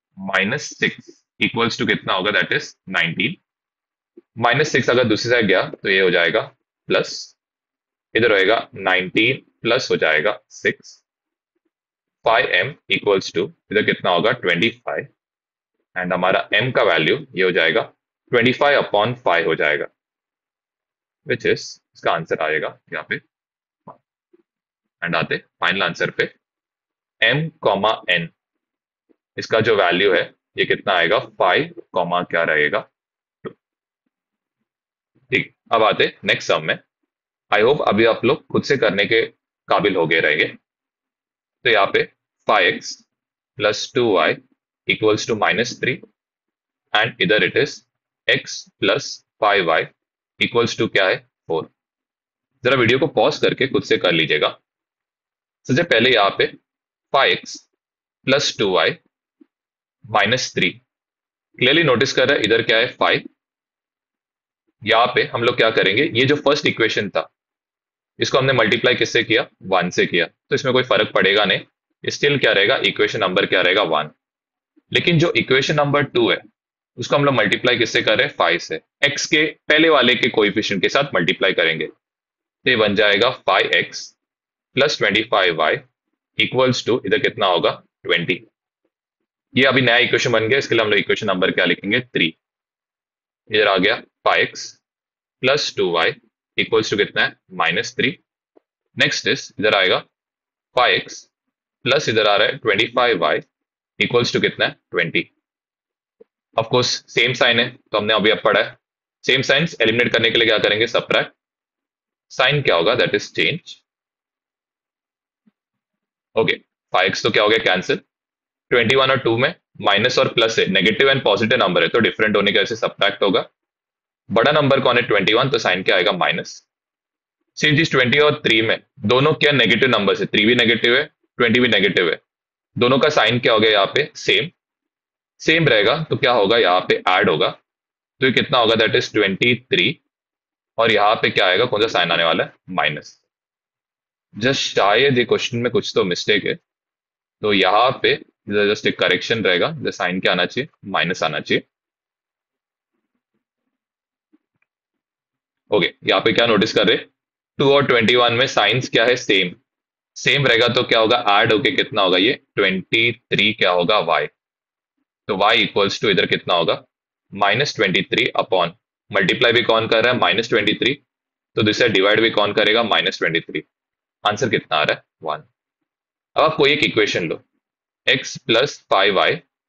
-6 इक्वल्स टू कितना होगा, दैट इज 19। -6 अगर दूसरी साइड गया तो ये हो जाएगा प्लस, इधर होएगा 19 प्लस हो जाएगा 6, 5m इक्वल्स टू इधर कितना होगा 25, एंड हमारा m का वैल्यू ये हो जाएगा 25/5 हो जाएगा, विच इज इसका आंसर आएगा यहाँ पे। एंड आते फाइनल आंसर पे, m कॉमा n इसका जो वैल्यू है ये कितना आएगा 5 कॉमा क्या रहेगा 2। ठीक, अब आते नेक्स्ट सम में। आई होप अभी आप लोग खुद से करने के काबिल हो गए रहेंगे। तो यहाँ पे 5x plus 2y equals to -3, and इधर it is x plus 5y equals to क्या है 4। जरा वीडियो को पॉज करके खुद से कर लीजिएगा। सबसे पहले यहाँ पे 5x plus 2y -3, clearly notice कर रहे हैं इधर क्या है 5। यहाँ पे हम लोग क्या करेंगे, ये जो फर्स्ट इक्वेशन था इसको हमने मल्टीप्लाई किससे किया, 1 से किया, तो इसमें कोई फर्क पड़ेगा नहीं, स्टिल क्या रहेगा, इक्वेशन नंबर क्या रहेगा 1। लेकिन जो इक्वेशन नंबर 2 है उसको हम लोग मल्टीप्लाई किससे कर रहे हैं 5 से, x के पहले वाले के कोएफिशिएंट के साथ मल्टीप्लाई करेंगे, तो ये बन जाएगा 5x plus 25y equals to इधर कितना होगा 20। ये अभी नया इक्वेशन बन गया, इसके लिए हम लोग इक्वेशन नंबर क्या लिखेंगे 3। इधर आ गया 5x plus 2y equals to कितना है -3। नेक्स्ट इज इधर आएगा 5x प्लस इधर आ रहा है 25y इक्वल्स टू कितना है 20। ऑफ कोर्स सेम साइन है तो हमने अभी अब पढ़ा है, सेम साइंस एलिमिनेट करने के लिए क्या करेंगे, सबट्रैक्ट। साइन क्या होगा, that is change. Okay, 5x तो क्या हो गया कैंसिल, 21 और 2 में माइनस और प्लस है, नेगेटिव एंड पॉजिटिव नंबर है तो डिफरेंट होने की वजह से सबट्रैक्ट होगा। बड़ा नंबर कौन है 21, तो साइन क्या आएगा माइनस। सेम चीज 20 और 3 में, दोनों क्या नेगेटिव नंबर है, 3 भी नेगेटिव है 20 भी नेगेटिव है, दोनों का साइन क्या हो गया यहाँ पे सेम। सेम रहेगा तो क्या होगा यहाँ पे ऐड होगा, तो ये कितना होगा, दैट इज 23, और यहाँ पे क्या आएगा, कौन सा साइन आने वाला है माइनस। जस्ट शायद ये क्वेश्चन में कुछ तो मिस्टेक है, तो यहाँ पे जस्ट एक करेक्शन रहेगा, जो साइन क्या आना चाहिए माइनस आना चाहिए। ओके, यहाँ पे क्या नोटिस कर रहे, 2 और 21 में साइंस क्या है सेम, सेम रहेगा तो क्या होगा ऐड होके कितना होगा ये 23 क्या होगा y, तो y इक्वल्स टू इधर कितना होगा -23 अपॉन, मल्टीप्लाई भी कौन कर रहा है -23, तो दूसरा डिवाइड भी कौन करेगा -23। आंसर कितना आ रहा है 1। अब आप कोई एक इक्वेशन लो, x plus 5y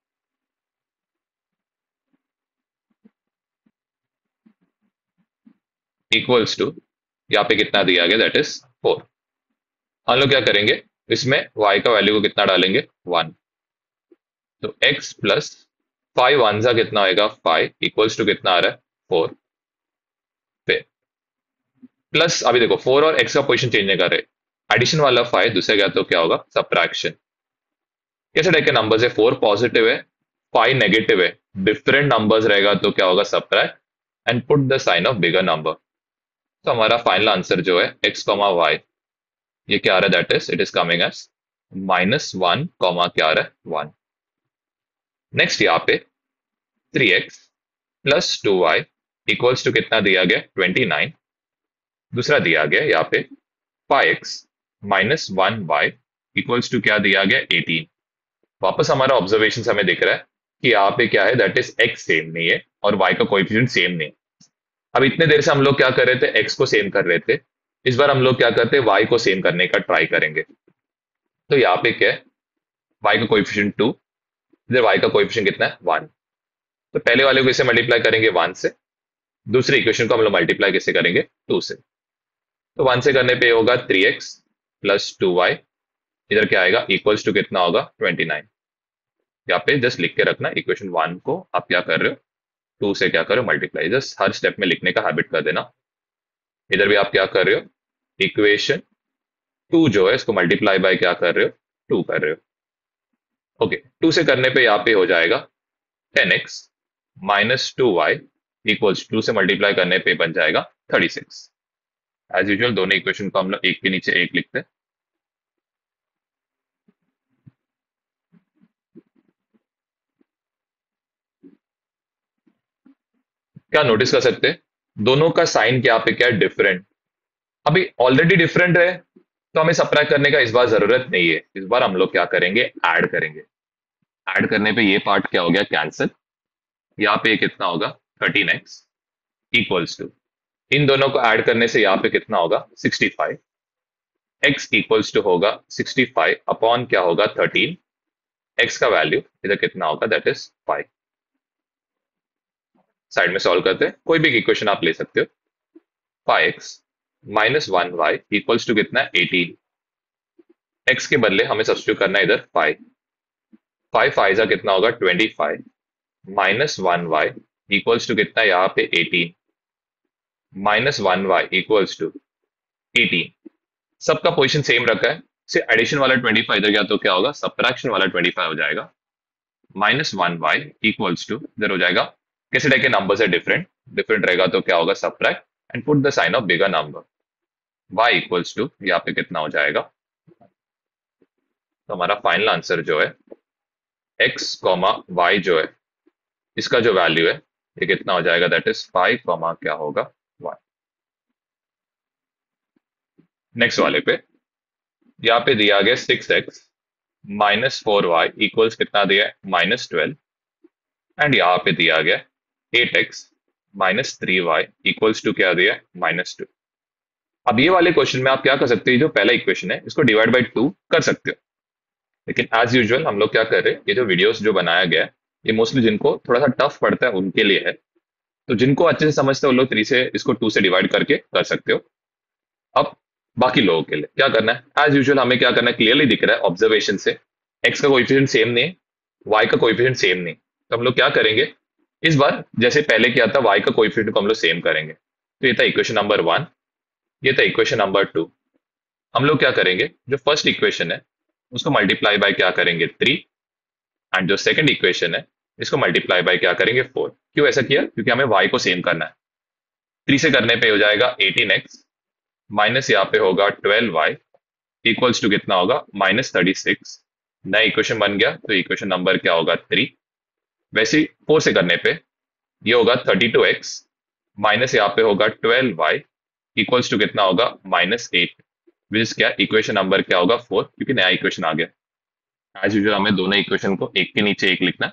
equals to, यहाँ पे कितना दिया गया दैट इज 4। हम लोग क्या करेंगे, इसमें y का वैल्यू को कितना डालेंगे 1, तो x प्लस 5 वन सा कितना होएगा 5 इक्वल्स टू कितना आ रहा है 4 पे, प्लस अभी देखो 4 और x का पोजीशन चेंज नहीं कर रहे, एडिशन वाला 5 दूसरे गया तो क्या होगा सब्ट्रैक्शन। कैसे टाइप के नंबर्स है, 4 पॉजिटिव है 5 नेगेटिव है, डिफरेंट नंबर्स रहेगा तो क्या होगा subtract, and put the sign of bigger number. तो हमारा फाइनल आंसर जो है x कॉमा वाई, ये क्या आ रहा है, that is it is coming as -1 comma क्या आ रहा है 1। नेक्स्ट यहाँ पे 3x plus 2y equals to कितना दिया गया 29, दूसरा दिया गया यहाँ पे 5x minus 1y equals to क्या दिया गया 18। वापस हमारा ऑब्जर्वेशन हमें दिख रहा है कि यहाँ पे क्या है, दैट इज x सेम नहीं है और y का कोएफिशिएंट सेम नहीं है। अब इतने देर से हम लोग क्या कर रहे थे, x को सेम कर रहे थे, इस बार हम लोग क्या करते हैं y को सेम करने का ट्राई करेंगे। तो यहाँ पे क्या है, y का कोएफिशिएंट 2, इधर y का कोएफिशिएंट कितना है 1, तो पहले वाले को इसे मल्टीप्लाई करेंगे 1 से, दूसरे इक्वेशन को हम लोग मल्टीप्लाई किससे करेंगे 2 से, तो 1 से करने पे होगा 3x प्लस 2y, इधर क्या आएगा इक्वल्स टू कितना होगा 29। यहाँ पे जस्ट लिख के रखना, इक्वेशन 1 को आप क्या कर रहे हो 2 से क्या करो मल्टीप्लाई, जस्ट हर स्टेप में लिखने का हैबिट कर देना। इधर भी आप क्या कर रहे हो, इक्वेशन 2 जो है इसको मल्टीप्लाई बाय क्या कर रहे हो 2 कर रहे हो। ओके, 2 से करने पे यहाँ पे हो जाएगा 10x माइनस 2y इक्वल्स 2 से मल्टीप्लाई करने पे बन जाएगा 36। एज यूजुअल दोनों इक्वेशन को हम लोग एक के नीचे एक लिखते हैं। क्या नोटिस कर सकते हैं, दोनों का साइन क्या पे क्या डिफरेंट। अभी ऑलरेडी डिफरेंट है तो हमें सबट्रैक्ट करने का इस बार जरूरत नहीं है। इस बार हम लोग क्या करेंगे, ऐड करेंगे। ऐड करने पे ये पार्ट क्या हो गया, कैंसिल। यहाँ पे कितना होगा 13x इक्वल्स टू, इन दोनों को ऐड करने से यहाँ पे कितना होगा 65। x इक्वल्स टू होगा 65 अपॉन क्या होगा 13। x का वैल्यू इधर कितना होगा, दैट इज 5। साइड में सॉल्व करते हैं, कोई भी इक्वेशन आप ले सकते हो। 5x minus 1y equals to कितना है 18। x के बदले हमें सब्स्टिट्यूट करना है इधर 5। 5 5 कितना होगा 25 माइनस 1y इक्वल्स टू कितना है यहाँ पे 18 माइनस 1y इक्वल्स टू 18। सबका पोजीशन सेम रखा है, सिर्फ एडिशन वाला 25 इधर गया तो क्या होगा, सब्ट्रैक्शन वाला 25 हो जाएगा। माइनस 1y इक्वल्स टू इधर हो जाएगा, किसी टाइप के नंबर से डिफरेंट डिफरेंट रहेगा तो क्या होगा subtract and put the sign of bigger number. y equals to यहाँ पे कितना हो जाएगा, तो हमारा फाइनल आंसर जो है x कॉमा y जो है इसका जो वैल्यू है ये कितना हो जाएगा, दैट इज 5 कॉमा क्या होगा y। नेक्स्ट वाले पे यहाँ पे दिया गया 6x माइनस 4y इक्वल्स कितना दिया है -12 एंड यहाँ पे दिया गया 8x minus 3y equals to क्या दिया है -2। अब ये वाले क्वेश्चन में आप क्या कर सकते हो, जो पहला इक्वेशन है इसको डिवाइड बाई 2 कर सकते हो। लेकिन एज यूजुअल हम लोग क्या कर रहे हैं, ये जो वीडियोस जो बनाया गया है ये मोस्टली जिनको थोड़ा सा टफ पड़ता है उनके लिए है। तो जिनको अच्छे से समझते हो वो लोग 3 से इसको 2 से डिवाइड करके कर सकते हो। अब बाकी लोगों के लिए क्या करना है, एज यूजुअल हमें क्या करना है, क्लियरली दिख रहा है ऑब्जर्वेशन से एक्स का कोएफिशिएंट सेम नहीं है, वाई का कोएफिशिएंट सेम नहीं। तो हम लोग क्या करेंगे, इस बार जैसे पहले किया था वाई का कोएफिशिएंट को हम लोग सेम करेंगे। तो ये था इक्वेशन नंबर 1, ये था इक्वेशन नंबर 2। हम लोग क्या करेंगे, जो फर्स्ट इक्वेशन है उसको मल्टीप्लाई बाय क्या करेंगे 3 एंड जो सेकंड इक्वेशन है इसको मल्टीप्लाई बाय क्या करेंगे 4। क्यों ऐसा किया, क्योंकि हमें वाई को सेम करना है। 3 से करने पे हो जाएगा 18x माइनस यहाँ पे होगा 12y इक्वल्स टू कितना होगा -36। नया इक्वेशन बन गया तो इक्वेशन नंबर क्या होगा 3। वैसे ही 4 से करने पे ये होगा 32x माइनस यहाँ पे होगा 12y इक्वल्स टू कितना होगा -8, विच इज क्या इक्वेशन नंबर क्या होगा 4, क्योंकि नया इक्वेशन आ गया। एज यूजुअल हमें दोनों इक्वेशन को एक के नीचे एक लिखना है।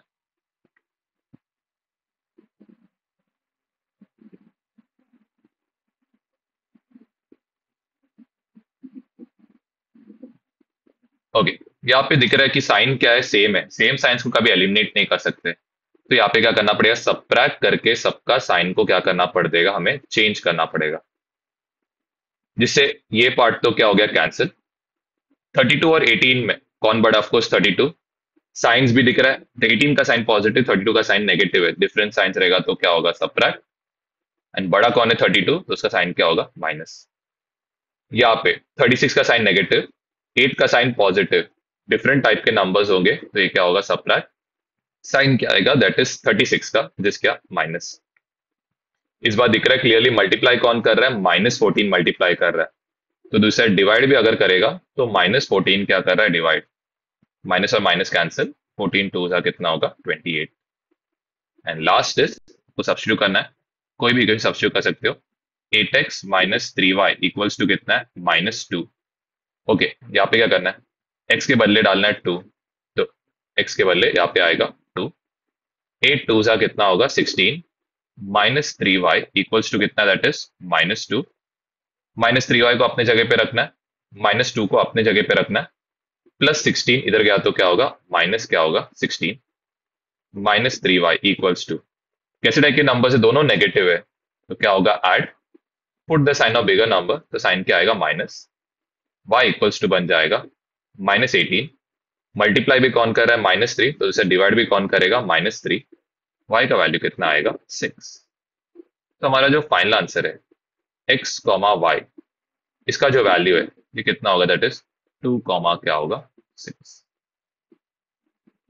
ओके, यहाँ पे दिख रहा है कि साइन क्या है, सेम है। सेम साइंस को कभी एलिमिनेट नहीं कर सकते, तो यहाँ पे क्या करना पड़ेगा, सबट्रैक्ट करके सबका साइन को क्या करना पड़ेगा, हमें चेंज करना पड़ेगा। जिससे ये पार्ट तो क्या हो गया कैंसिल। 32 और 18 में कौन बड़ा, ऑफकोर्स 32। साइंस भी दिख रहा है, 18 का साइन पॉजिटिव 32 का साइन नेगेटिव है, डिफरेंट साइंस रहेगा तो क्या होगा सबट्रैक्ट। एंड बड़ा कौन है 32, तो उसका साइन क्या होगा माइनस। यहाँ पे 36 का साइन नेगेटिव, 8 का साइन पॉजिटिव, डिफरेंट टाइप के नंबर्स होंगे तो ये क्या होगा सबट्रैक्ट। साइन क्या आएगा, दैट इज 36 का, जिस क्या माइनस। इस बार दिख रहा है क्लियरली मल्टीप्लाई कौन कर रहा है, -14 मल्टीप्लाई कर रहा है। तो दूसरा डिवाइड भी अगर करेगा तो -14 क्या कर रहा है डिवाइड, माइनस और माइनस कैंसिल, 14 टू का कितना होगा 28। एंड लास्ट इज को सब्स्टिट्यूट करना है, कोई भी इक्वेशन सब्स्टिट्यूट कर सकते हो। 8x minus 3y equals to कितना है -2। ओके, यहाँ पे क्या करना है, x के बदले डालना है 2, तो x के बदले यहाँ पे आएगा 2। 8 टू का कितना होगा 16 -3y इक्वल्स टू कितना, दैट इज -2। -3y को अपने जगह पे रखना है, -2 को अपने जगह पे रखना है, +16 इधर गया तो क्या होगा माइनस क्या होगा 16 -3y इक्वल्स टू, कैसे टाइप के नंबर से दोनों नेगेटिव है तो क्या होगा add, put the sign of bigger number, तो साइन क्या आएगा माइनस। y इक्वल्स टू बन जाएगा -18, मल्टीप्लाई भी कौन कर रहा है -3, तो इसे डिवाइड भी कौन करेगा -3। y का वैल्यू कितना आएगा 6। तो हमारा जो फाइनल आंसर है x कॉमा वाई, इसका जो वैल्यू है ये कितना होगा, दैट इज 2 कॉमा क्या होगा 6।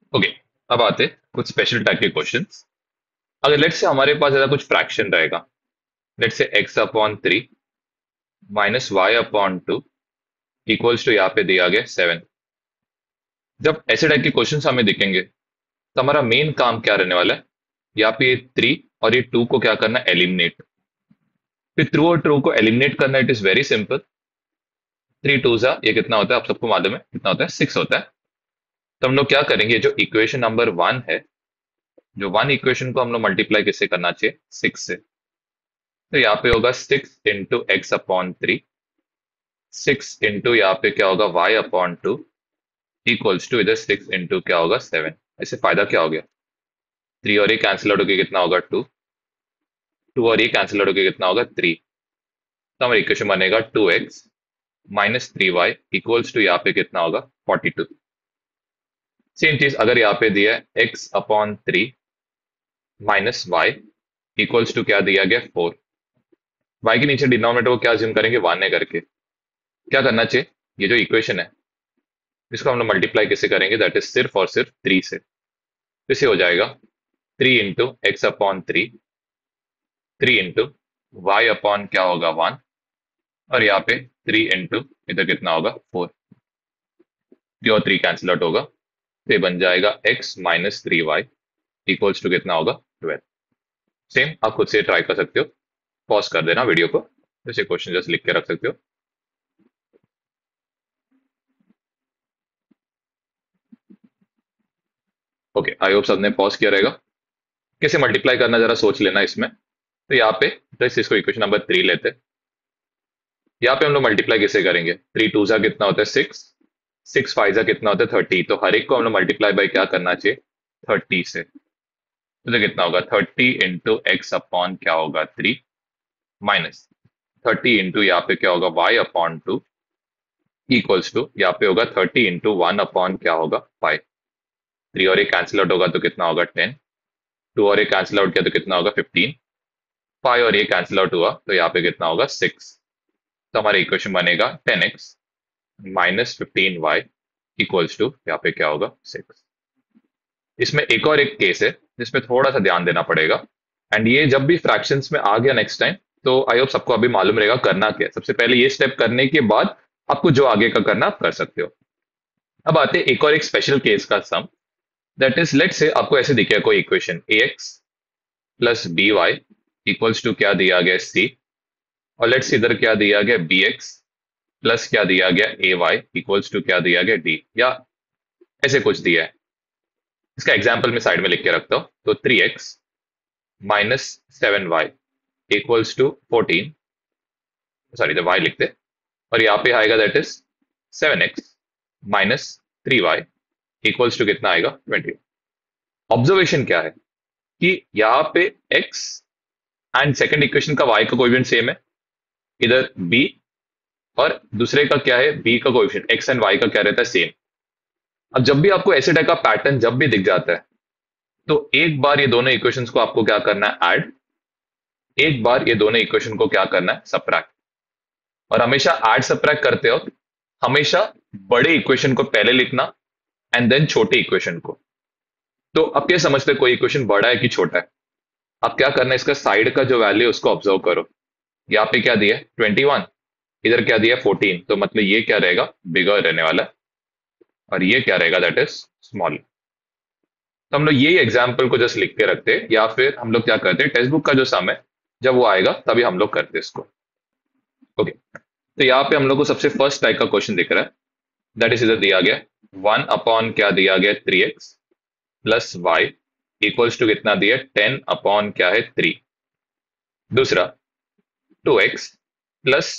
ओके, अब आते कुछ स्पेशल टाइप के क्वेश्चंस। अगर लेट्स से हमारे पास ऐसा कुछ फ्रैक्शन रहेगा, let's say x upon 3 minus Y upon 2 equals to यहाँ पे दिया गया 7। जब ऐसे टाइप के क्वेश्चंस हमें दिखेंगे तो हमारा मेन काम क्या रहने वाला है, यहाँ पे ये 3 और ये 2 को क्या करना है, एलिमिनेट। फिर थ्रू और ट्रू को एलिमिनेट करना, इट इज वेरी सिंपल। 3 2 जा ये कितना होता है, आप सबको मालूम है कितना होता है, 6 होता है। तो हम लोग क्या करेंगे, जो इक्वेशन नंबर 1 है, जो वन इक्वेशन को हम लोग मल्टीप्लाई किससे करना चाहिए, 6 से। तो यहाँ पे होगा 6 × x अपॉन 3, 6 यहाँ पे क्या होगा, y/2 इक्वल्स टू इधर 6 क्या होगा, 7। ऐसे फायदा क्या हो गया, 3 और ये कैंसिल आउट होकर कितना होगा, 2, 2 और ये कैंसिल आउट होकर कितना होगा, 3। तो हमारा इक्वेशन बनेगा 2x minus 3y equals to यहाँ पे कितना होगा, 42। सेम चीज अगर यहाँ पे दिया है x/3 minus Y equals to क्या दिया गया, 4। y के नीचे डिनोमिनेटर को क्या अज्यूम करेंगे, 1 है करके। क्या करना चाहिए, ये जो इक्वेशन है इसको हम लोग मल्टीप्लाई कैसे करेंगे, दैट इज सिर्फ और सिर्फ 3 से। तो इसे हो जाएगा 3 × x/3, 3 × y क्या होगा, 1, और यहाँ पे 3 इधर कितना होगा, 4। 3 और 3 कैंसिल आउट होगा, तो ये बन जाएगा x minus 3y equals to कितना होगा, 12। सेम आप खुद से ट्राई कर सकते हो, पॉज कर देना वीडियो को, जैसे क्वेश्चन जस्ट लिख के रख सकते हो। ओके, आई होप सबने पॉज किया रहेगा। कैसे मल्टीप्लाई करना जरा सोच लेना इसमें। तो यहाँ पे जस्ट इसको इक्वेशन नंबर 3 लेते हैं। यहाँ पे हम लोग मल्टीप्लाई कैसे करेंगे, 3 2 जा कितना होता है, 6, 6 5 जा कितना होता है, 30। तो हर एक को हम लोग मल्टीप्लाई बाई क्या करना चाहिए, 30 से। तो ये कितना होगा, 30 × x/, क्या होगा, 3 माइनस 30 यहाँ पे क्या होगा, y/2 इक्वल्स टू यहाँ पे होगा 30 × 1 क्या होगा, 5। 3 और ये कैंसिल आउट होगा तो कितना होगा, 10। 2 और ये कैंसिल आउट किया तो कितना होगा, 15। 5 और ये कैंसिल आउट हुआ तो यहाँ पे कितना होगा, 6। तो हमारा इक्वेशन बनेगा 10x minus 15y equals to यहाँ पे क्या होगा, 6। इसमें एक और एक केस है जिसमें थोड़ा सा ध्यान देना पड़ेगा, एंड ये जब भी फ्रैक्शंस में आ गया नेक्स्ट टाइम, तो आई होप सबको अभी मालूम रहेगा करना क्या है। सबसे पहले ये स्टेप करने के बाद आपको जो आगे का करना आप कर सकते हो। अब आते हैं एक और एक स्पेशल केस का सम, दैट इज लेट से आपको ऐसे दिखेगा कोई equation ax plus by equals to क्या दिया गया, c, और लेट्स इधर क्या दिया गया, bx प्लस क्या दिया गया, ay इक्वल्स टू क्या दिया गया, d, या ऐसे कुछ दिया है। इसका एग्जाम्पल मैं साइड में लिख के रखता हूं। तो 3x माइनस 7y इक्वल्स टू 14, सॉरी तो y लिखते, और यहाँ पे आएगा that is 7x minus 3y equals to कितना आएगा, 20। ऑब्जर्वेशन क्या है कि यहाँ पे x एंड सेकंड इक्वेशन का y का कोएफिशिएंट सेम है, इधर b, और दूसरे का क्या है, b का कोएफिशिएंट x एंड y का क्या रहता है, सेम। अब जब भी आपको ऐसे टाइप का पैटर्न जब भी दिख जाता है, तो एक बार ये दोनों इक्वेशंस को आपको क्या करना है, ऐड। एक बार ये दोनों इक्वेशन को क्या करना है, सबट्रैक्ट। और हमेशा ऐड सबट्रैक्ट करते हो, हमेशा बड़े इक्वेशन को पहले लिखना एंड देन छोटे इक्वेशन को। तो अब क्या समझते हैं, कोई इक्वेशन बड़ा है कि छोटा है, अब क्या करना है, इसका साइड का जो वैल्यू है उसको ऑब्जर्व करो। यहाँ पे क्या दिया है, 21, इधर क्या दिया है, 14। तो मतलब ये क्या रहेगा, बिगर रहने वाला है, और ये क्या रहेगा, दैट इज स्मॉल। तो हम लोग यही एग्जाम्पल को जस्ट लिख के रखते हैं, या फिर हम लोग क्या करते हैं, टेक्स्ट बुक का जो सम है जब वो आएगा तभी हम लोग करते हैं इसको। ओके, तो यहाँ पे हम लोग को सबसे फर्स्ट टाइप का क्वेश्चन दिख रहा है, दैट इज इधर दिया गया 1 क्या दिया गया, 3x plus Y equals to कितना दिया, 10 क्या है, 3। दूसरा 2x plus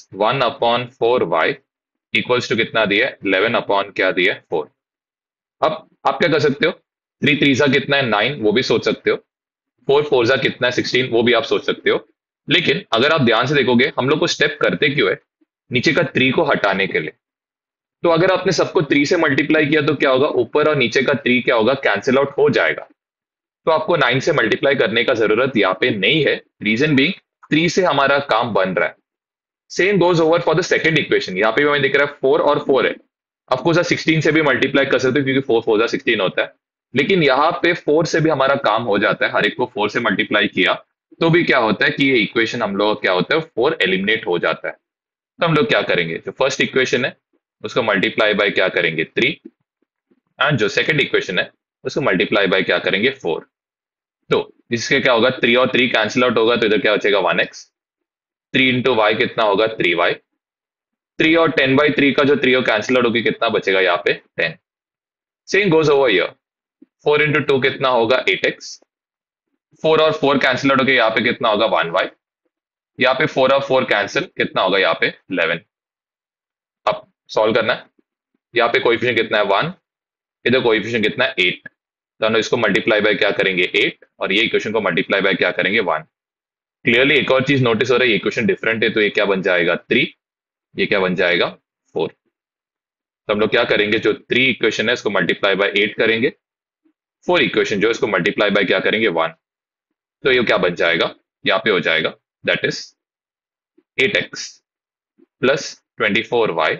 1/4y equals to कितना दिया, 11 क्या दिया, 4। अब आप क्या कर सकते हो, 3 3 कितना है, 9, वो भी सोच सकते हो। 4 4 कितना है, 16, वो भी आप सोच सकते हो। लेकिन अगर आप ध्यान से देखोगे हम लोग को स्टेप करते क्यों है, नीचे का 3 को हटाने के लिए। तो अगर आपने सबको 3 से मल्टीप्लाई किया तो क्या होगा, ऊपर और नीचे का 3 क्या होगा, कैंसिल आउट हो जाएगा। तो आपको 9 से मल्टीप्लाई करने का जरूरत यहाँ पे नहीं है, रीजन बीइंग 3 से हमारा काम बन रहा है। Same goes over for the second equation, यहाँ पे भी हमें दिख रहा है 4 और 4 है। ऑफकोर्स 16 से भी मल्टीप्लाई कर सकते हो क्योंकि 4 4 16 होता है। लेकिन यहाँ पे 4 से भी हमारा काम हो जाता है, हर एक को 4 से मल्टीप्लाई किया तो भी क्या होता है कि ये इक्वेशन हम लोग क्या होता है 4 एलिमिनेट हो जाता है। तो हम लोग क्या करेंगे, जो फर्स्ट इक्वेशन है उसको मल्टीप्लाई बाय क्या करेंगे 3, एंड जो सेकंड इक्वेशन है उसको मल्टीप्लाई बाय क्या करेंगे 4। तो इसके क्या होगा, 3 और 3 कैंसिल आउट होगा तो इधर क्या बचेगा 1x। 3 इंटू वाई कितना होगा 3y। 3 और 10/3 का जो 3 कैंसिल आउट होगी कितना बचेगा यहाँ पे 10। Same goes over here. 4 into 2 कितना होगा 8x। 4 और 4 कैंसिल आउट होकर यहाँ पे कितना होगा 1y। यहाँ पे 4 और 4 कैंसिल कितना होगा यहाँ पे 11। अब सॉल्व करना है। यहाँ पे कोएफिशिएंट कितना है 1, इधर कोएफिशिएंट कितना है 8। तो हम लोग इसको मल्टीप्लाई बाय क्या करेंगे 8 और ये इक्वेशन को मल्टीप्लाई बाय क्या करेंगे 1। क्लियरली एक और चीज नोटिस हो रहा है, ये इक्वेशन डिफरेंट है तो ये क्या बन जाएगा 3, ये क्या बन जाएगा 4। तो हम लोग क्या करेंगे, जो 3 इक्वेशन है इसको मल्टीप्लाई बाय 8 करेंगे, 4 इक्वेशन जो है इसको मल्टीप्लाई बाय क्या करेंगे 1। तो ये क्या बन जाएगा, यहाँ पे हो जाएगा that is 8x plus 24y,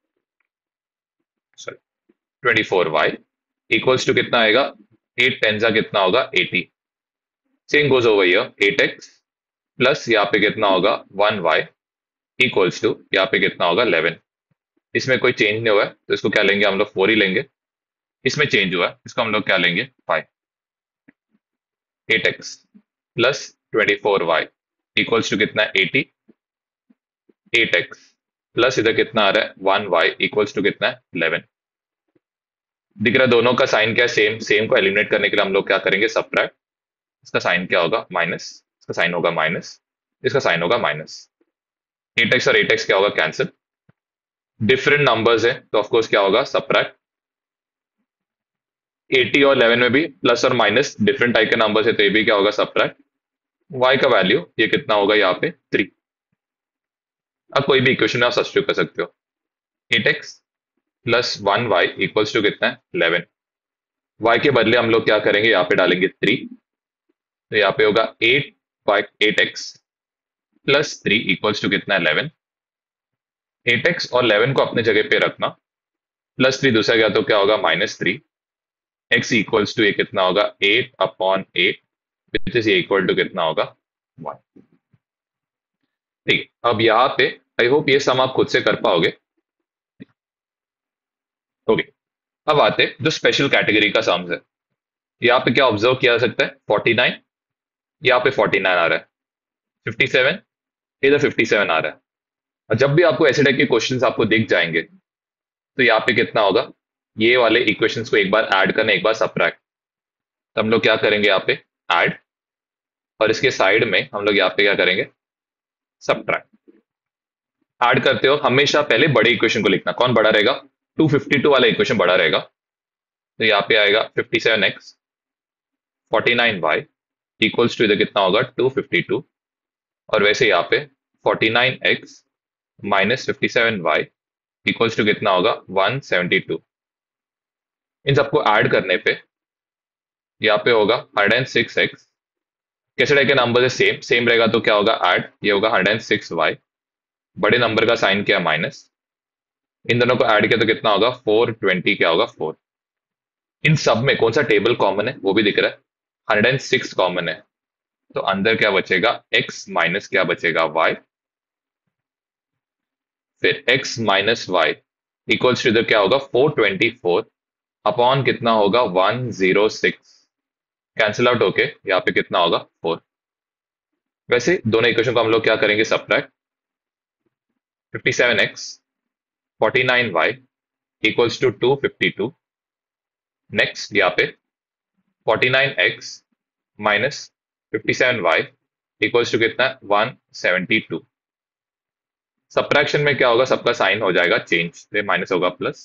sorry 24y equals to कितना आएगा 8 10 जा कितना होगा 80। Same goes over here 8x plus यहाँ पे कितना होगा 1y इक्वल्स टू यहाँ पे कितना होगा 11। इसमें कोई चेंज नहीं हुआ है तो इसको क्या लेंगे हम लोग 4 ही लेंगे। इसमें चेंज हुआ है इसको हम लोग क्या लेंगे 5। 8x plus 24y equals to कितना 80। 8x प्लस इधर कितना आ रहा है 1y इक्वल्स टू कितना है 11। दिख रहा है दोनों का साइन क्या है सेम, सेम को एलिमिनेट करने के लिए हम लोग क्या करेंगे सबट्रैक्ट। इसका साइन क्या होगा माइनस, इसका साइन होगा माइनस, इसका साइन होगा माइनस। 8x और 8x क्या होगा कैंसिल। डिफरेंट नंबर्स है तो ऑफकोर्स क्या होगा सबट्रैक्ट। 80 और 11 में भी प्लस और माइनस डिफरेंट टाइप के नंबर्स है तो ये भी क्या होगा सबट्रैक्ट। y का वैल्यू ये कितना होगा यहाँ पे 3। अब कोई भी इक्वेशन में आप सब्स्टिट्यूट कर सकते हो। 8x plus 1y equals to कितना है 11। y के बदले हम लोग क्या करेंगे यहाँ पे डालेंगे 3। तो यहाँ पे होगा 8x प्लस 3 इक्वल्स टू कितना है 11। 8x और 11 को अपने जगह पे रखना, प्लस 3 दूसरा गया तो क्या होगा -3। x इक्वल्स टू ये कितना होगा 8/8 विच इज इक्वल टू कितना होगा 1। ठीक है, अब यहाँ पे आई होप ये सम आप खुद से कर पाओगे। ओके, अब आते हैं जो स्पेशल कैटेगरी का सम्स है। यहाँ पे क्या ऑब्जर्व किया जा सकता है 49, यहाँ पे 49 आ रहा है, 57 इधर 57 आ रहा है। और जब भी आपको ऐसे टाइप के क्वेश्चंस आपको दिख जाएंगे तो यहाँ पे कितना होगा, ये वाले इक्वेशंस को एक बार ऐड करना एक बार सबट्रैक्ट। तो हम लोग क्या करेंगे यहाँ पे ऐड, और इसके साइड में हम लोग यहाँ पे क्या करेंगे सबट्रैक्ट। ऐड करते हो हमेशा पहले बड़े इक्वेशन को लिखना, कौन बड़ा रहेगा 252 वाला इक्वेशन बड़ा रहेगा। तो यहाँ पे आएगा 57x 49y इक्वल्स टू इधर कितना होगा 252, और वैसे यहाँ पे 49x minus 57y equals to कितना होगा 172। इन सबको ऐड करने पे यहाँ पे होगा 106x। कैसे टाइप के नंबर है सेम सेम रहेगा तो क्या होगा ऐड, ये होगा 106y, बड़े नंबर का साइन क्या माइनस, इन दोनों को ऐड किया तो कितना होगा 420 क्या होगा 4। इन सब में कौन सा टेबल कॉमन है वो भी दिख रहा है, 106 कॉमन है। तो अंदर क्या बचेगा x माइनस क्या बचेगा y, फिर x minus Y equals to इधर क्या होगा 424 अपॉन कितना होगा 106, कैंसिल आउट होके यहाँ पे कितना होगा 4। वैसे दोनों इक्वेशन को हम लोग क्या करेंगे subtract. 57x 49y equals to 252, next यहाँ पे 49x minus 57y equals to कितना 172। सबट्रैक्शन में क्या होगा सबका साइन हो जाएगा चेंज, तो माइनस होगा प्लस।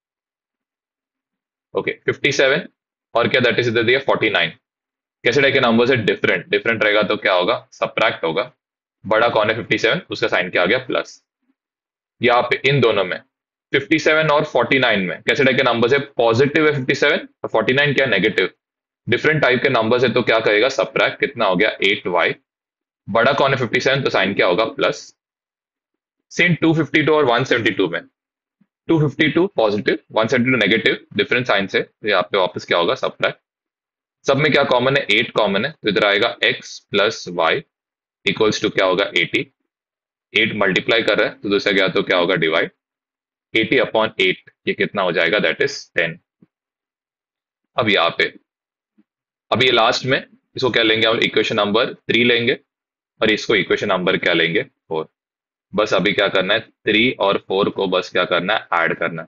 ओके 57 और क्या दैट इज इधर दिया 49, कैसे टाइप के नंबर से डिफरेंट डिफरेंट रहेगा तो क्या होगा सबट्रैक्ट होगा। बड़ा कौन है 57, उसका साइन क्या आ गया प्लस। यहाँ पे इन दोनों में 57 और 49 में कैसे टाइप के नंबर है पॉजिटिव है 57 और 49 क्या नेगेटिव, डिफरेंट टाइप के नंबर है तो क्या करेगा सबट्रैक्ट, कितना हो गया 8y, बड़ा कौन है 57 तो साइन क्या होगा प्लस। सेम 252 और 172 में 252 पॉजिटिव, 172 नेगेटिव, डिफरेंट साइन से, तो यहाँ पे वापस क्या होगा, सब्ट्रैक्ट। सब में क्या कॉमन है, 8 कॉमन है, तो इधर आएगा x plus Y equals to क्या होगा, 80। 8 मल्टीप्लाई कर रहा है तो दूसरा गया तो क्या होगा, डिवाइड। 80/8 ये कितना हो जाएगा, दैट इज 10। अब यहाँ पे, अब ये लास्ट में इसको क्या लेंगे, हम इक्वेशन नंबर 3 लेंगे, और इसको इक्वेशन नंबर क्या लेंगे, 4। बस अभी क्या करना है, 3 और 4 को बस क्या करना है, ऐड करना है।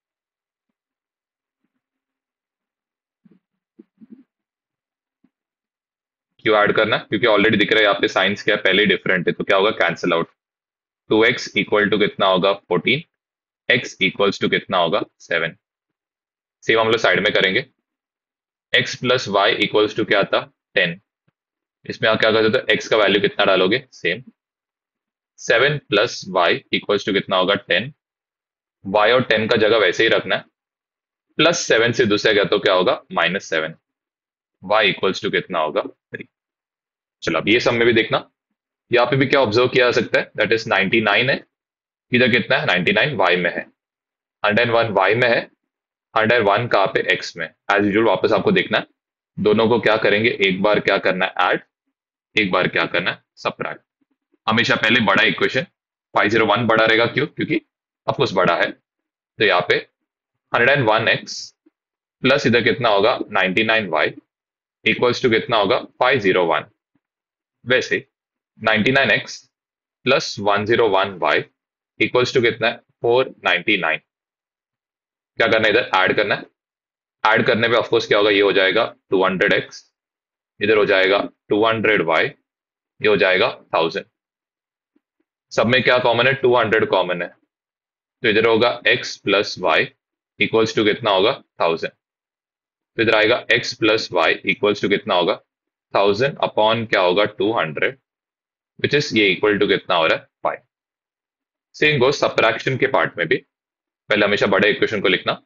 क्यों ऐड करना है, क्योंकि ऑलरेडी दिख रहा है यहाँ पे साइंस क्या है, पहले ही डिफरेंट है, तो क्या होगा, cancel out. 2x equal to कितना होगा, 14। x इक्वल्स टू कितना होगा, 7। सेम हम लोग साइड में करेंगे। x plus Y equals to क्या था, 10। इसमें आप क्या करते हो, x का वैल्यू कितना डालोगे, same. 7 plus Y equals to कितना होगा, 10। y और 10 का जगह वैसे ही रखना है। प्लस 7 से दूसरा क्या, तो क्या होगा, -7। y इक्वल्स टू कितना होगा, 3। चलो अब ये सब में भी देखना, यहाँ पे भी क्या ऑब्जर्व किया जा सकता है, दैट इज 99 है। इधर कितना है, 99 y में है। 101 y में है। 101 कहाँ पे, x में। एज यूजुअल वापस आपको देखना है, दोनों को क्या करेंगे, एक बार क्या करना है, ऐड। एक बार क्या करना है, सबट्रैक्ट। हमेशा पहले बड़ा इक्वेशन, 501 बड़ा रहेगा, क्यों, क्योंकि ऑफकोर्स बड़ा है। तो यहाँ पे 101x प्लस इधर कितना होगा, 99y इक्वल्स टू कितना होगा, 501। वैसे 99x plus 101y equals to कितना है, 499। क्या करना है, इधर ऐड करना है। ऐड करने पे ऑफकोर्स क्या होगा, ये हो जाएगा 200x, इधर हो जाएगा 200y, ये हो जाएगा 1000। सब में क्या कॉमन है, 200 कॉमन है, तो इधर होगा x plus Y equals to कितना होगा, 1000। तो इधर आएगा x plus Y equals to कितना होगा, 1000 अपॉन क्या होगा, 200, विच इज ये इक्वल टू कितना हो रहा है, 5। सेम गो सबट्रैक्शन के पार्ट में भी, पहले हमेशा बड़े इक्वेशन को लिखना,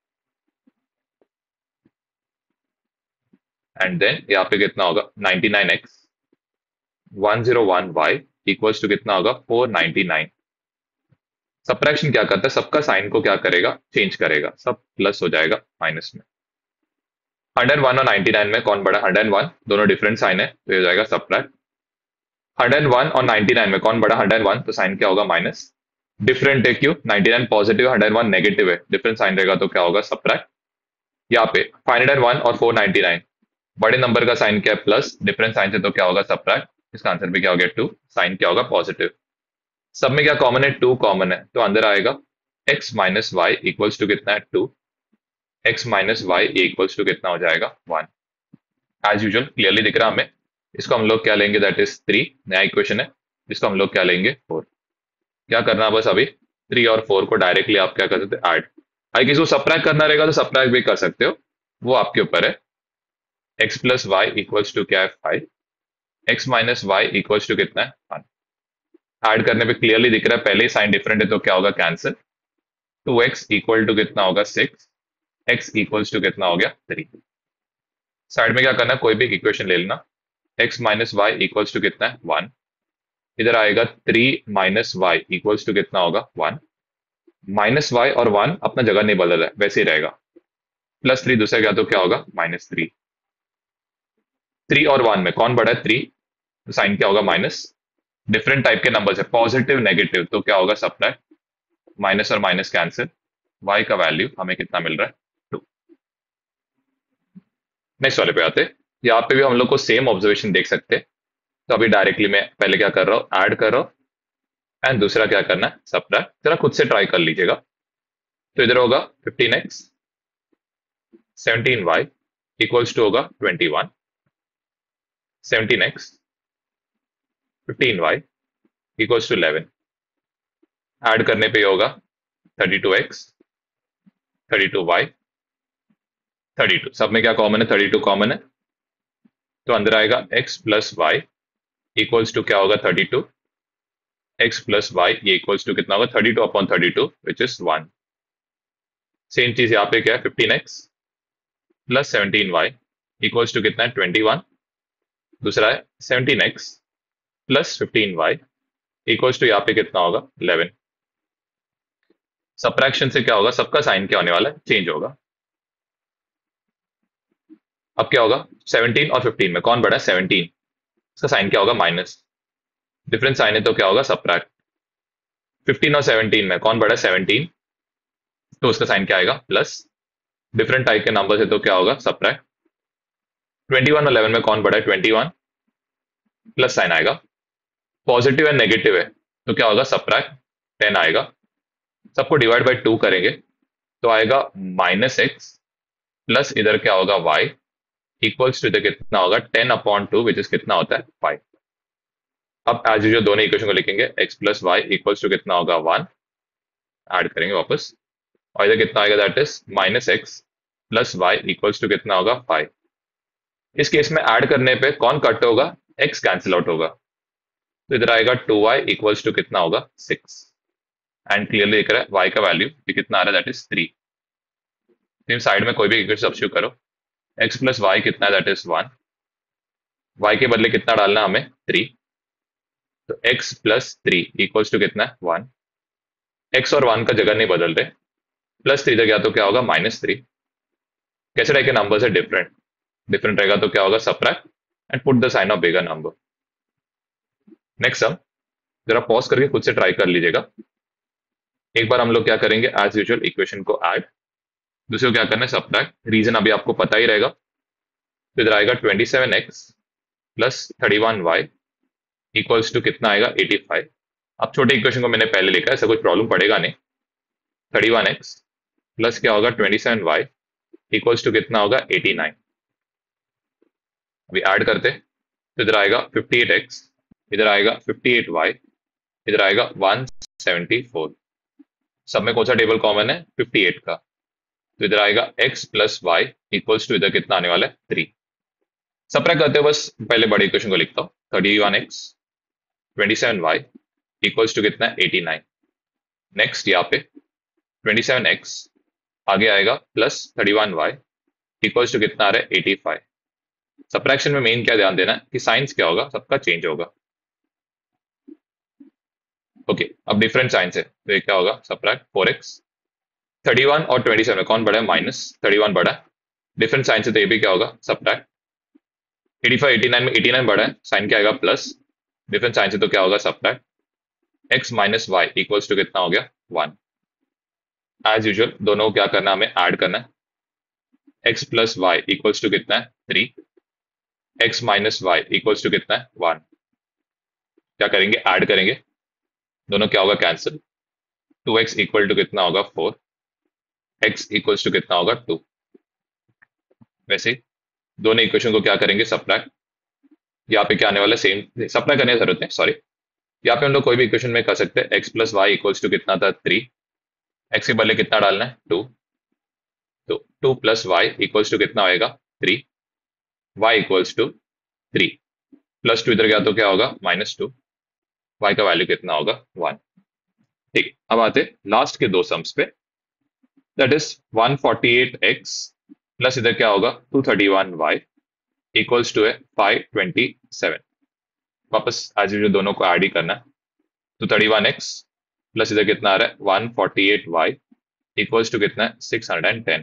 एंड देन यहाँ पे कितना होगा, 99x 101y इक्वल्स टू कितना होगा, 499। सबट्रैक्शन क्या करता है, सबका साइन को क्या करेगा, चेंज करेगा, सब प्लस हो जाएगा माइनस में। 101 और 99 में कौन बड़ा, 101, दोनों डिफरेंट साइन है, तो ये हो जाएगा सबट्रैक्ट। 101 और 99 में कौन बड़ा, 101, तो साइन क्या होगा, माइनस। डिफरेंट है, क्यों, 99 पॉजिटिव, 101 नेगेटिव है, डिफरेंट साइन रहेगा, तो क्या होगा, सबट्रैक्ट। यहाँ पे 501 और 499, बड़े नंबर का साइन क्या है, प्लस, डिफरेंट साइन से, तो क्या होगा, सबट्रैक्ट। इसका आंसर भी क्या हो गया, 2। साइन क्या होगा, पॉजिटिव। सब में क्या कॉमन है, 2 कॉमन है, तो अंदर आएगा x minus Y equals to कितना है, 2। x minus Y equals to कितना हो जाएगा, 1। एज यूजुअल क्लियरली दिख रहा हमें। इसको हम लोग क्या लेंगे, दैट इज 3, नया इक्वेशन है। इसको हम लोग क्या लेंगे, 4। क्या करना है, बस अभी 3 और 4 को डायरेक्टली आप क्या कर सकते हैं, ऐड। अगर किसी को सब्ट्रैक्ट करना रहेगा तो सब्ट्रैक्ट भी कर सकते हो, वो आपके ऊपर है। x plus Y equals to क्या है, 5। x minus Y equals to कितना है, 1। ऐड करने पे क्लियरली दिख रहा है, पहले ही साइन डिफरेंट है, तो क्या होगा, कैंसिल। 2x इक्वल टू कितना होगा, 6। x इक्वल्स टू कितना हो गया, 3। साइड में क्या करना है, कोई भी इक्वेशन ले लेना। x minus Y equals to कितना है, 1। इधर आएगा 3 माइनस वाई इक्वल्स टू कितना होगा, 1। माइनस वाई और 1 अपना जगह नहीं बदल रहा है, वैसे ही रहेगा। प्लस 3 दूसरा क्या, तो क्या होगा, -3। 3 और 1 में कौन बड़ा है, 3, तो साइन क्या होगा, माइनस। डिफरेंट टाइप के नंबर है, पॉजिटिव नेगेटिव, तो क्या होगा, सब्ट्रैक्ट। माइनस और माइनस कैंसिल। y का वैल्यू हमें कितना मिल रहा है, 2। नेक्स्ट वाले पे आते हैं। यहाँ पे भी हम लोग को सेम ऑब्जर्वेशन देख सकते हैं। तो अभी डायरेक्टली मैं पहले क्या कर रहा हूँ, ऐड कर रहा हूँ, एंड दूसरा क्या करना है, सब्ट्रैक्ट। जरा खुद से ट्राई कर लीजिएगा। तो इधर होगा 15x 17y इक्वल्स टू होगा 21। 17x 15y equals to 11। Add करने पे होगा 32x 32y 32। सब में क्या कॉमन है, 32 कॉमन है, तो अंदर आएगा x plus Y equals to क्या होगा, 32। x प्लस वाई ये इक्वल्स टू कितना होगा, 32/32 विच इज 1। सेम चीज यहाँ पे क्या है, 15x plus 17y equals to कितना है, 21। दूसरा है 17x plus 15y equals to यहाँ पे कितना होगा, 11। सब्ट्रैक्शन से क्या होगा, सबका साइन क्या होने वाला है, चेंज होगा। अब क्या होगा, 17 और 15 में कौन बड़ा है, 17, इसका साइन क्या होगा, माइनस। डिफरेंस साइन है तो क्या होगा, सब्ट्रैक्ट। 15 और 17 में कौन बड़ा है, 17, तो उसका साइन क्या आएगा, प्लस। डिफरेंट टाइप के नंबर है तो क्या होगा, सब्ट्रैक्ट। 21 और 11 में कौन बड़ा है, 21, प्लस साइन आएगा। पॉजिटिव एंड नेगेटिव है तो क्या होगा, सब्ट्रैक्ट 10 आएगा। सबको डिवाइड बाई 2 करेंगे तो आएगा -x, प्लस इधर क्या होगा, y, इक्वल्स टू इधर कितना होगा, 10/2, विच इज कितना होता है, 5। अब एज यूजुअल दोनों इक्वेशन को लिखेंगे, x plus Y equals to कितना होगा, 1, ऐड करेंगे वापस, और इधर कितना आएगा, that is -x plus Y equals to कितना होगा, 5। इस केस में ऐड करने पे कौन कट होगा, x कैंसिल आउट होगा, तो इधर आएगा 2y इक्वल्स टू कितना होगा, 6। एंड क्लियरली दिख रहा है y का वैल्यू कितना आ रहा है, दैट इज 3। तो साइड में कोई भी इक्वेशन सब्स्टिट्यूट करो, x प्लस वाई कितना है, दैट इज 1, y के बदले कितना डालना है हमें, 3, तो x प्लस 3 इक्वल्स टू कितना है, 1। x और 1 का जगह नहीं बदल रहे, प्लस 3 गया तो क्या होगा, -3। कैसे टाइप के नंबर है, डिफरेंट, डिफरेंट रहेगा तो क्या होगा, subtract and put the sign of bigger number. Next sum, जरा पॉज करके खुद से ट्राई कर लीजिएगा। एक बार हम लोग क्या करेंगे, एज यूजुअल इक्वेशन को ऐड, दूसरे को क्या करना है, सब्ट्रैक्ट। रीजन अभी आपको पता ही रहेगा, तो इधर आएगा 27x plus 31y equals to कितना आएगा, 85। अब छोटे इक्वेशन को मैंने पहले लिखा है, ऐसा कुछ प्रॉब्लम पड़ेगा नहीं। 31x प्लस क्या होगा, 27y इक्वल्स टू कितना होगा, 89। अभी ऐड करते, तो इधर आएगा 58x, इधर आएगा 58y, इधर आएगा 174। सब में कौन सा टेबल कॉमन है, 58 का, तो इधर आएगा x plus Y equals to इधर कितना आने वाला है, 3। सबट्रैक्ट करते हो, बस पहले बड़े इक्वेशन को लिखता हूँ, 31x 27y इक्वल्स टू कितना है, 89। नेक्स्ट यहाँ पे 27x आगे आएगा प्लस 31y इक्वल्स टू कितना आ रहा है, 85। सबट्रैक्शन में मेन क्या ध्यान देना है कि साइंस क्या होगा, सबका चेंज होगा। ओके, अब डिफरेंट साइंस है तो ये क्या होगा, सब्ट्रैक्ट 4x। 31 और 27 में कौन बड़ा है, -31 बड़ा है। डिफरेंट साइन से तो ये भी क्या होगा, सब्ट्रैक्ट। 85 89 में 89 बड़ा है, साइन क्या आएगा, प्लस। डिफरेंट साइन से तो क्या होगा, subtract. x minus Y equals to कितना हो गया, 1। एज यूजुअल दोनों को क्या करना है, हमें ऐड करना है। x plus Y equals to कितना है, 3। x minus Y equals to कितना है, 1। क्या करेंगे, ऐड करेंगे, दोनों क्या होगा, कैंसिल। 2x इक्वल टू कितना होगा, 4। x इक्वल्स टू कितना होगा, 2। वैसे ही दोनों इक्वेशन को क्या करेंगे, सब्ट्रैक्ट। यहाँ पे क्या आने वाला है, सेम सब्ट्रैक्ट करने की जरूरत है, सॉरी। यहाँ पे हम लोग कोई भी इक्वेशन में कर सकते हैं, x plus Y equals to कितना था, 3। x के बदले कितना डालना है, 2, तो 2 प्लस वाई इक्वल्स टू कितना होएगा, 3। y इक्वल्स टू 3, प्लस 2 इधर गया तो क्या होगा, -2। y का वैल्यू कितना होगा, 1। ठीक, अब आते लास्ट के दो सम्स पे, दैट इज 148x प्लस इधर क्या होगा, 231y इक्वल्स टू है 527। वापस एज यूजुअल दोनों को ऐड ही करना है, तो 31x प्लस इधर कितना आ रहा है, 148y इक्वल्स टू कितना है, 610।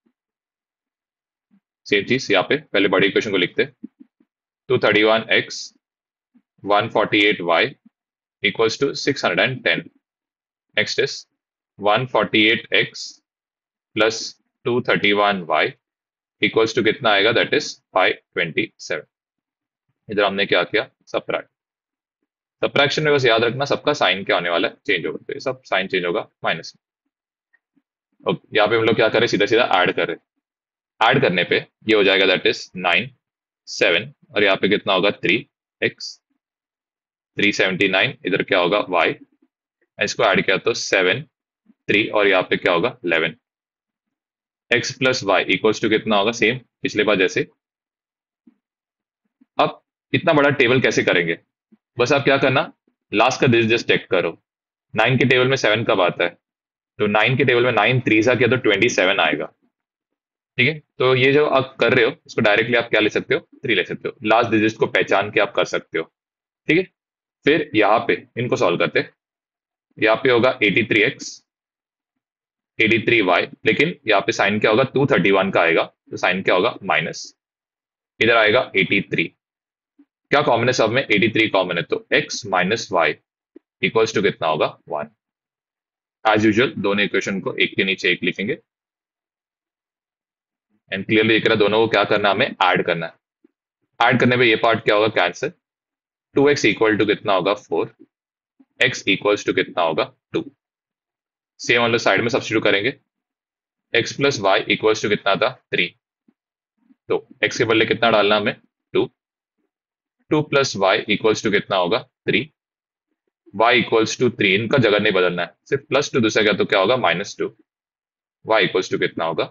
सेम चीज यहाँ पे पहले बड़ी इक्वेशन को लिखते, तो 31x 148y equals to 610। Next is 148x plus 231y equals to कितना आएगा, दैट इज 527। इधर हमने क्या किया, सब्ट्रैक्ट। सब्ट्रैक्शन में बस याद रखना सबका साइन क्या होने वाला है, चेंज होगा, तो ये सब साइन चेंज होगा माइनस में। ओके, यहाँ पे हम लोग क्या करें, सीधा सीधा ऐड करें। ऐड करने पे ये हो जाएगा, दैट इज 9 7, और यहाँ पे कितना होगा, 3x 379, इधर क्या होगा, y, इसको ऐड किया तो 7 3, और यहाँ पे क्या होगा, 11। x plus Y equals to कितना होगा, सेम पिछले बार जैसे। अब इतना बड़ा टेबल कैसे करेंगे, बस आप क्या करना, लास्ट का डिजिट जस्ट चेक करो। 9 के टेबल में 7 कब आता है, तो 9 के टेबल में 9 3 सा किया तो 27 आएगा। ठीक है, तो ये जो आप कर रहे हो इसको डायरेक्टली आप क्या ले सकते हो, 3 ले सकते हो, लास्ट डिजिट को पहचान के आप कर सकते हो। ठीक है, फिर यहाँ पे इनको सॉल्व करते, यहाँ पे होगा 83x 83y, लेकिन यहाँ पे साइन क्या होगा, 231 का आएगा, तो साइन क्या होगा, माइनस, इधर आएगा 83। क्या कॉमन है सब में, 83 कॉमन है, तो x minus Y equals to कितना होगा, 1। एज यूजुअल दोनों इक्वेशन को एक के नीचे एक लिखेंगे, एंड क्लियरली दिख रहा है दोनों को क्या करना है, हमें ऐड करना है। ऐड करने पे ये पार्ट क्या होगा, कैंसिल, 2x इक्वल टू कितना होगा, 4, x इक्वल्स टू कितना होगा, 2। सेम वाले साइड में सब्स्टिट्यूट करेंगे, x plus Y equals to कितना था, 3, तो x के बदले कितना डालना हमें, 2, 2 प्लस वाई इक्वल्स टू कितना होगा, 3, y इक्वल्स टू 3, इनका जगह नहीं बदलना है, सिर्फ प्लस टू दूसरा क्या, तो क्या होगा, -2, y इक्वल्स टू कितना होगा,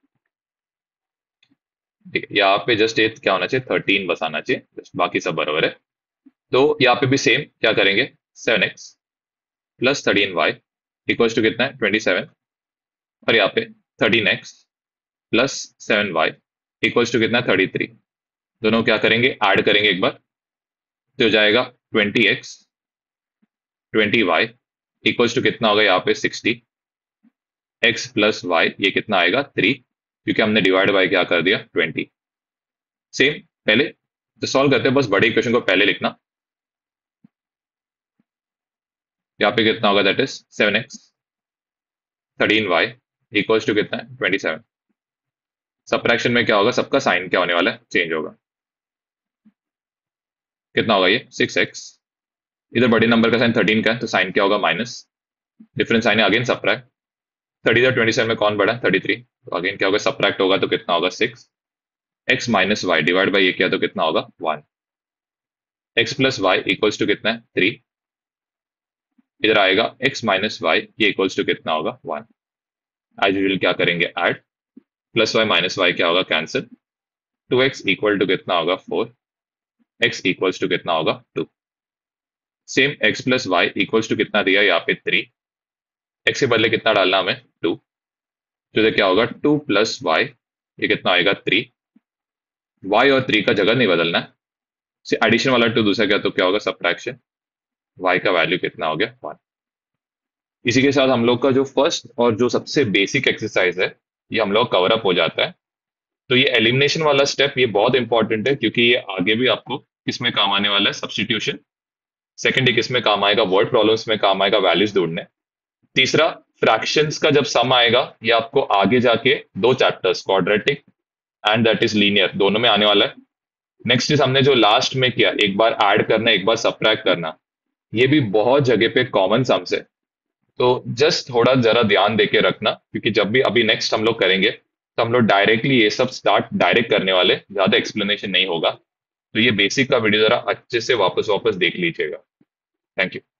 ठीक है। यहाँ पे जस्ट एक क्या होना चाहिए, 13 बस आना चाहिए, just बाकी सब बराबर है। तो यहाँ पे भी सेम क्या करेंगे, 7x plus 13y equals to कितना है, 27, और यहाँ पे 13x plus 7y equals to कितना है, 33। दोनों क्या करेंगे, ऐड करेंगे एक बार, तो हो जाएगा 20x 20y इक्वल्स टू कितना होगा, यहाँ पे 60, x प्लस वाई ये कितना आएगा, 3, क्योंकि हमने डिवाइड बाय क्या कर दिया, 20। सेम पहले तो सॉल्व करते हैं, बस बड़े इक्वेशन को पहले लिखना, यहाँ पे कितना होगा, that is 7x 13y equals to कितना है, 27। सबट्रैक्शन में क्या होगा, सबका साइन क्या होने वाला है, चेंज होगा, कितना होगा ये, 6x, इधर बड़े नंबर का साइन 13 का है, तो साइन क्या होगा, माइनस, डिफरेंस साइन है, अगेन सबट्रैक्ट, 30 27 में कौन बड़ा है, 33, तो अगेन क्या होगा, सबट्रैक्ट होगा, तो कितना होगा, 6, x minus y divide by ये किया तो कितना होगा, 1, x plus Y equals to कितना है, 3, इधर आएगा x माइनस वाई ये इक्वल्स टू कितना होगा, 1। एज यूजुअल क्या करेंगे, add, plus y minus y क्या होगा, कैंसिल, 2x इक्वल टू कितना होगा, 4, x इक्वल्स टू कितना होगा, 2। Same x plus Y equals to कितना दिया यहाँ पे, 3, x के बदले कितना डालना हमें, 2, तो इधर क्या होगा, 2 प्लस वाई ये कितना आएगा, 3, y और 3 का जगह नहीं बदलना है, से एडिशन वाला 2 दूसरा क्या, तो क्या होगा, सब्ट्रैक्शन, y का वैल्यू कितना हो गया, 1। इसी के साथ हम लोग का जो फर्स्ट और जो सबसे बेसिक एक्सरसाइज है ये हम लोग कवर अप हो जाता है। तो ये एलिमिनेशन वाला स्टेप ये बहुत इंपॉर्टेंट है, क्योंकि ये आगे भी आपको किसमें काम आने वाला है, सब्स्टिट्यूशन। सेकंड, ये किसमें काम आएगा, वर्ड प्रॉब्लम्स में काम आएगा, वैल्यूज ढूंढने। तीसरा, फ्रैक्शंस का जब सम आएगा ये आपको आगे जाके दो chapters, quadratic and that is linear, दोनों में आने वाला है। नेक्स्ट इज हमने जो लास्ट में किया, एक बार ऐड करना एक बार सब्ट्रैक्ट करना, ये भी बहुत जगह पे कॉमन सम्स है। तो जस्ट थोड़ा जरा ध्यान देके रखना, क्योंकि जब भी अभी नेक्स्ट हम लोग करेंगे तो हम लोग डायरेक्टली ये सब स्टार्ट डायरेक्ट करने वाले, ज्यादा एक्सप्लेनेशन नहीं होगा। तो ये बेसिक का वीडियो जरा अच्छे से वापस वापस देख लीजिएगा। Thank you.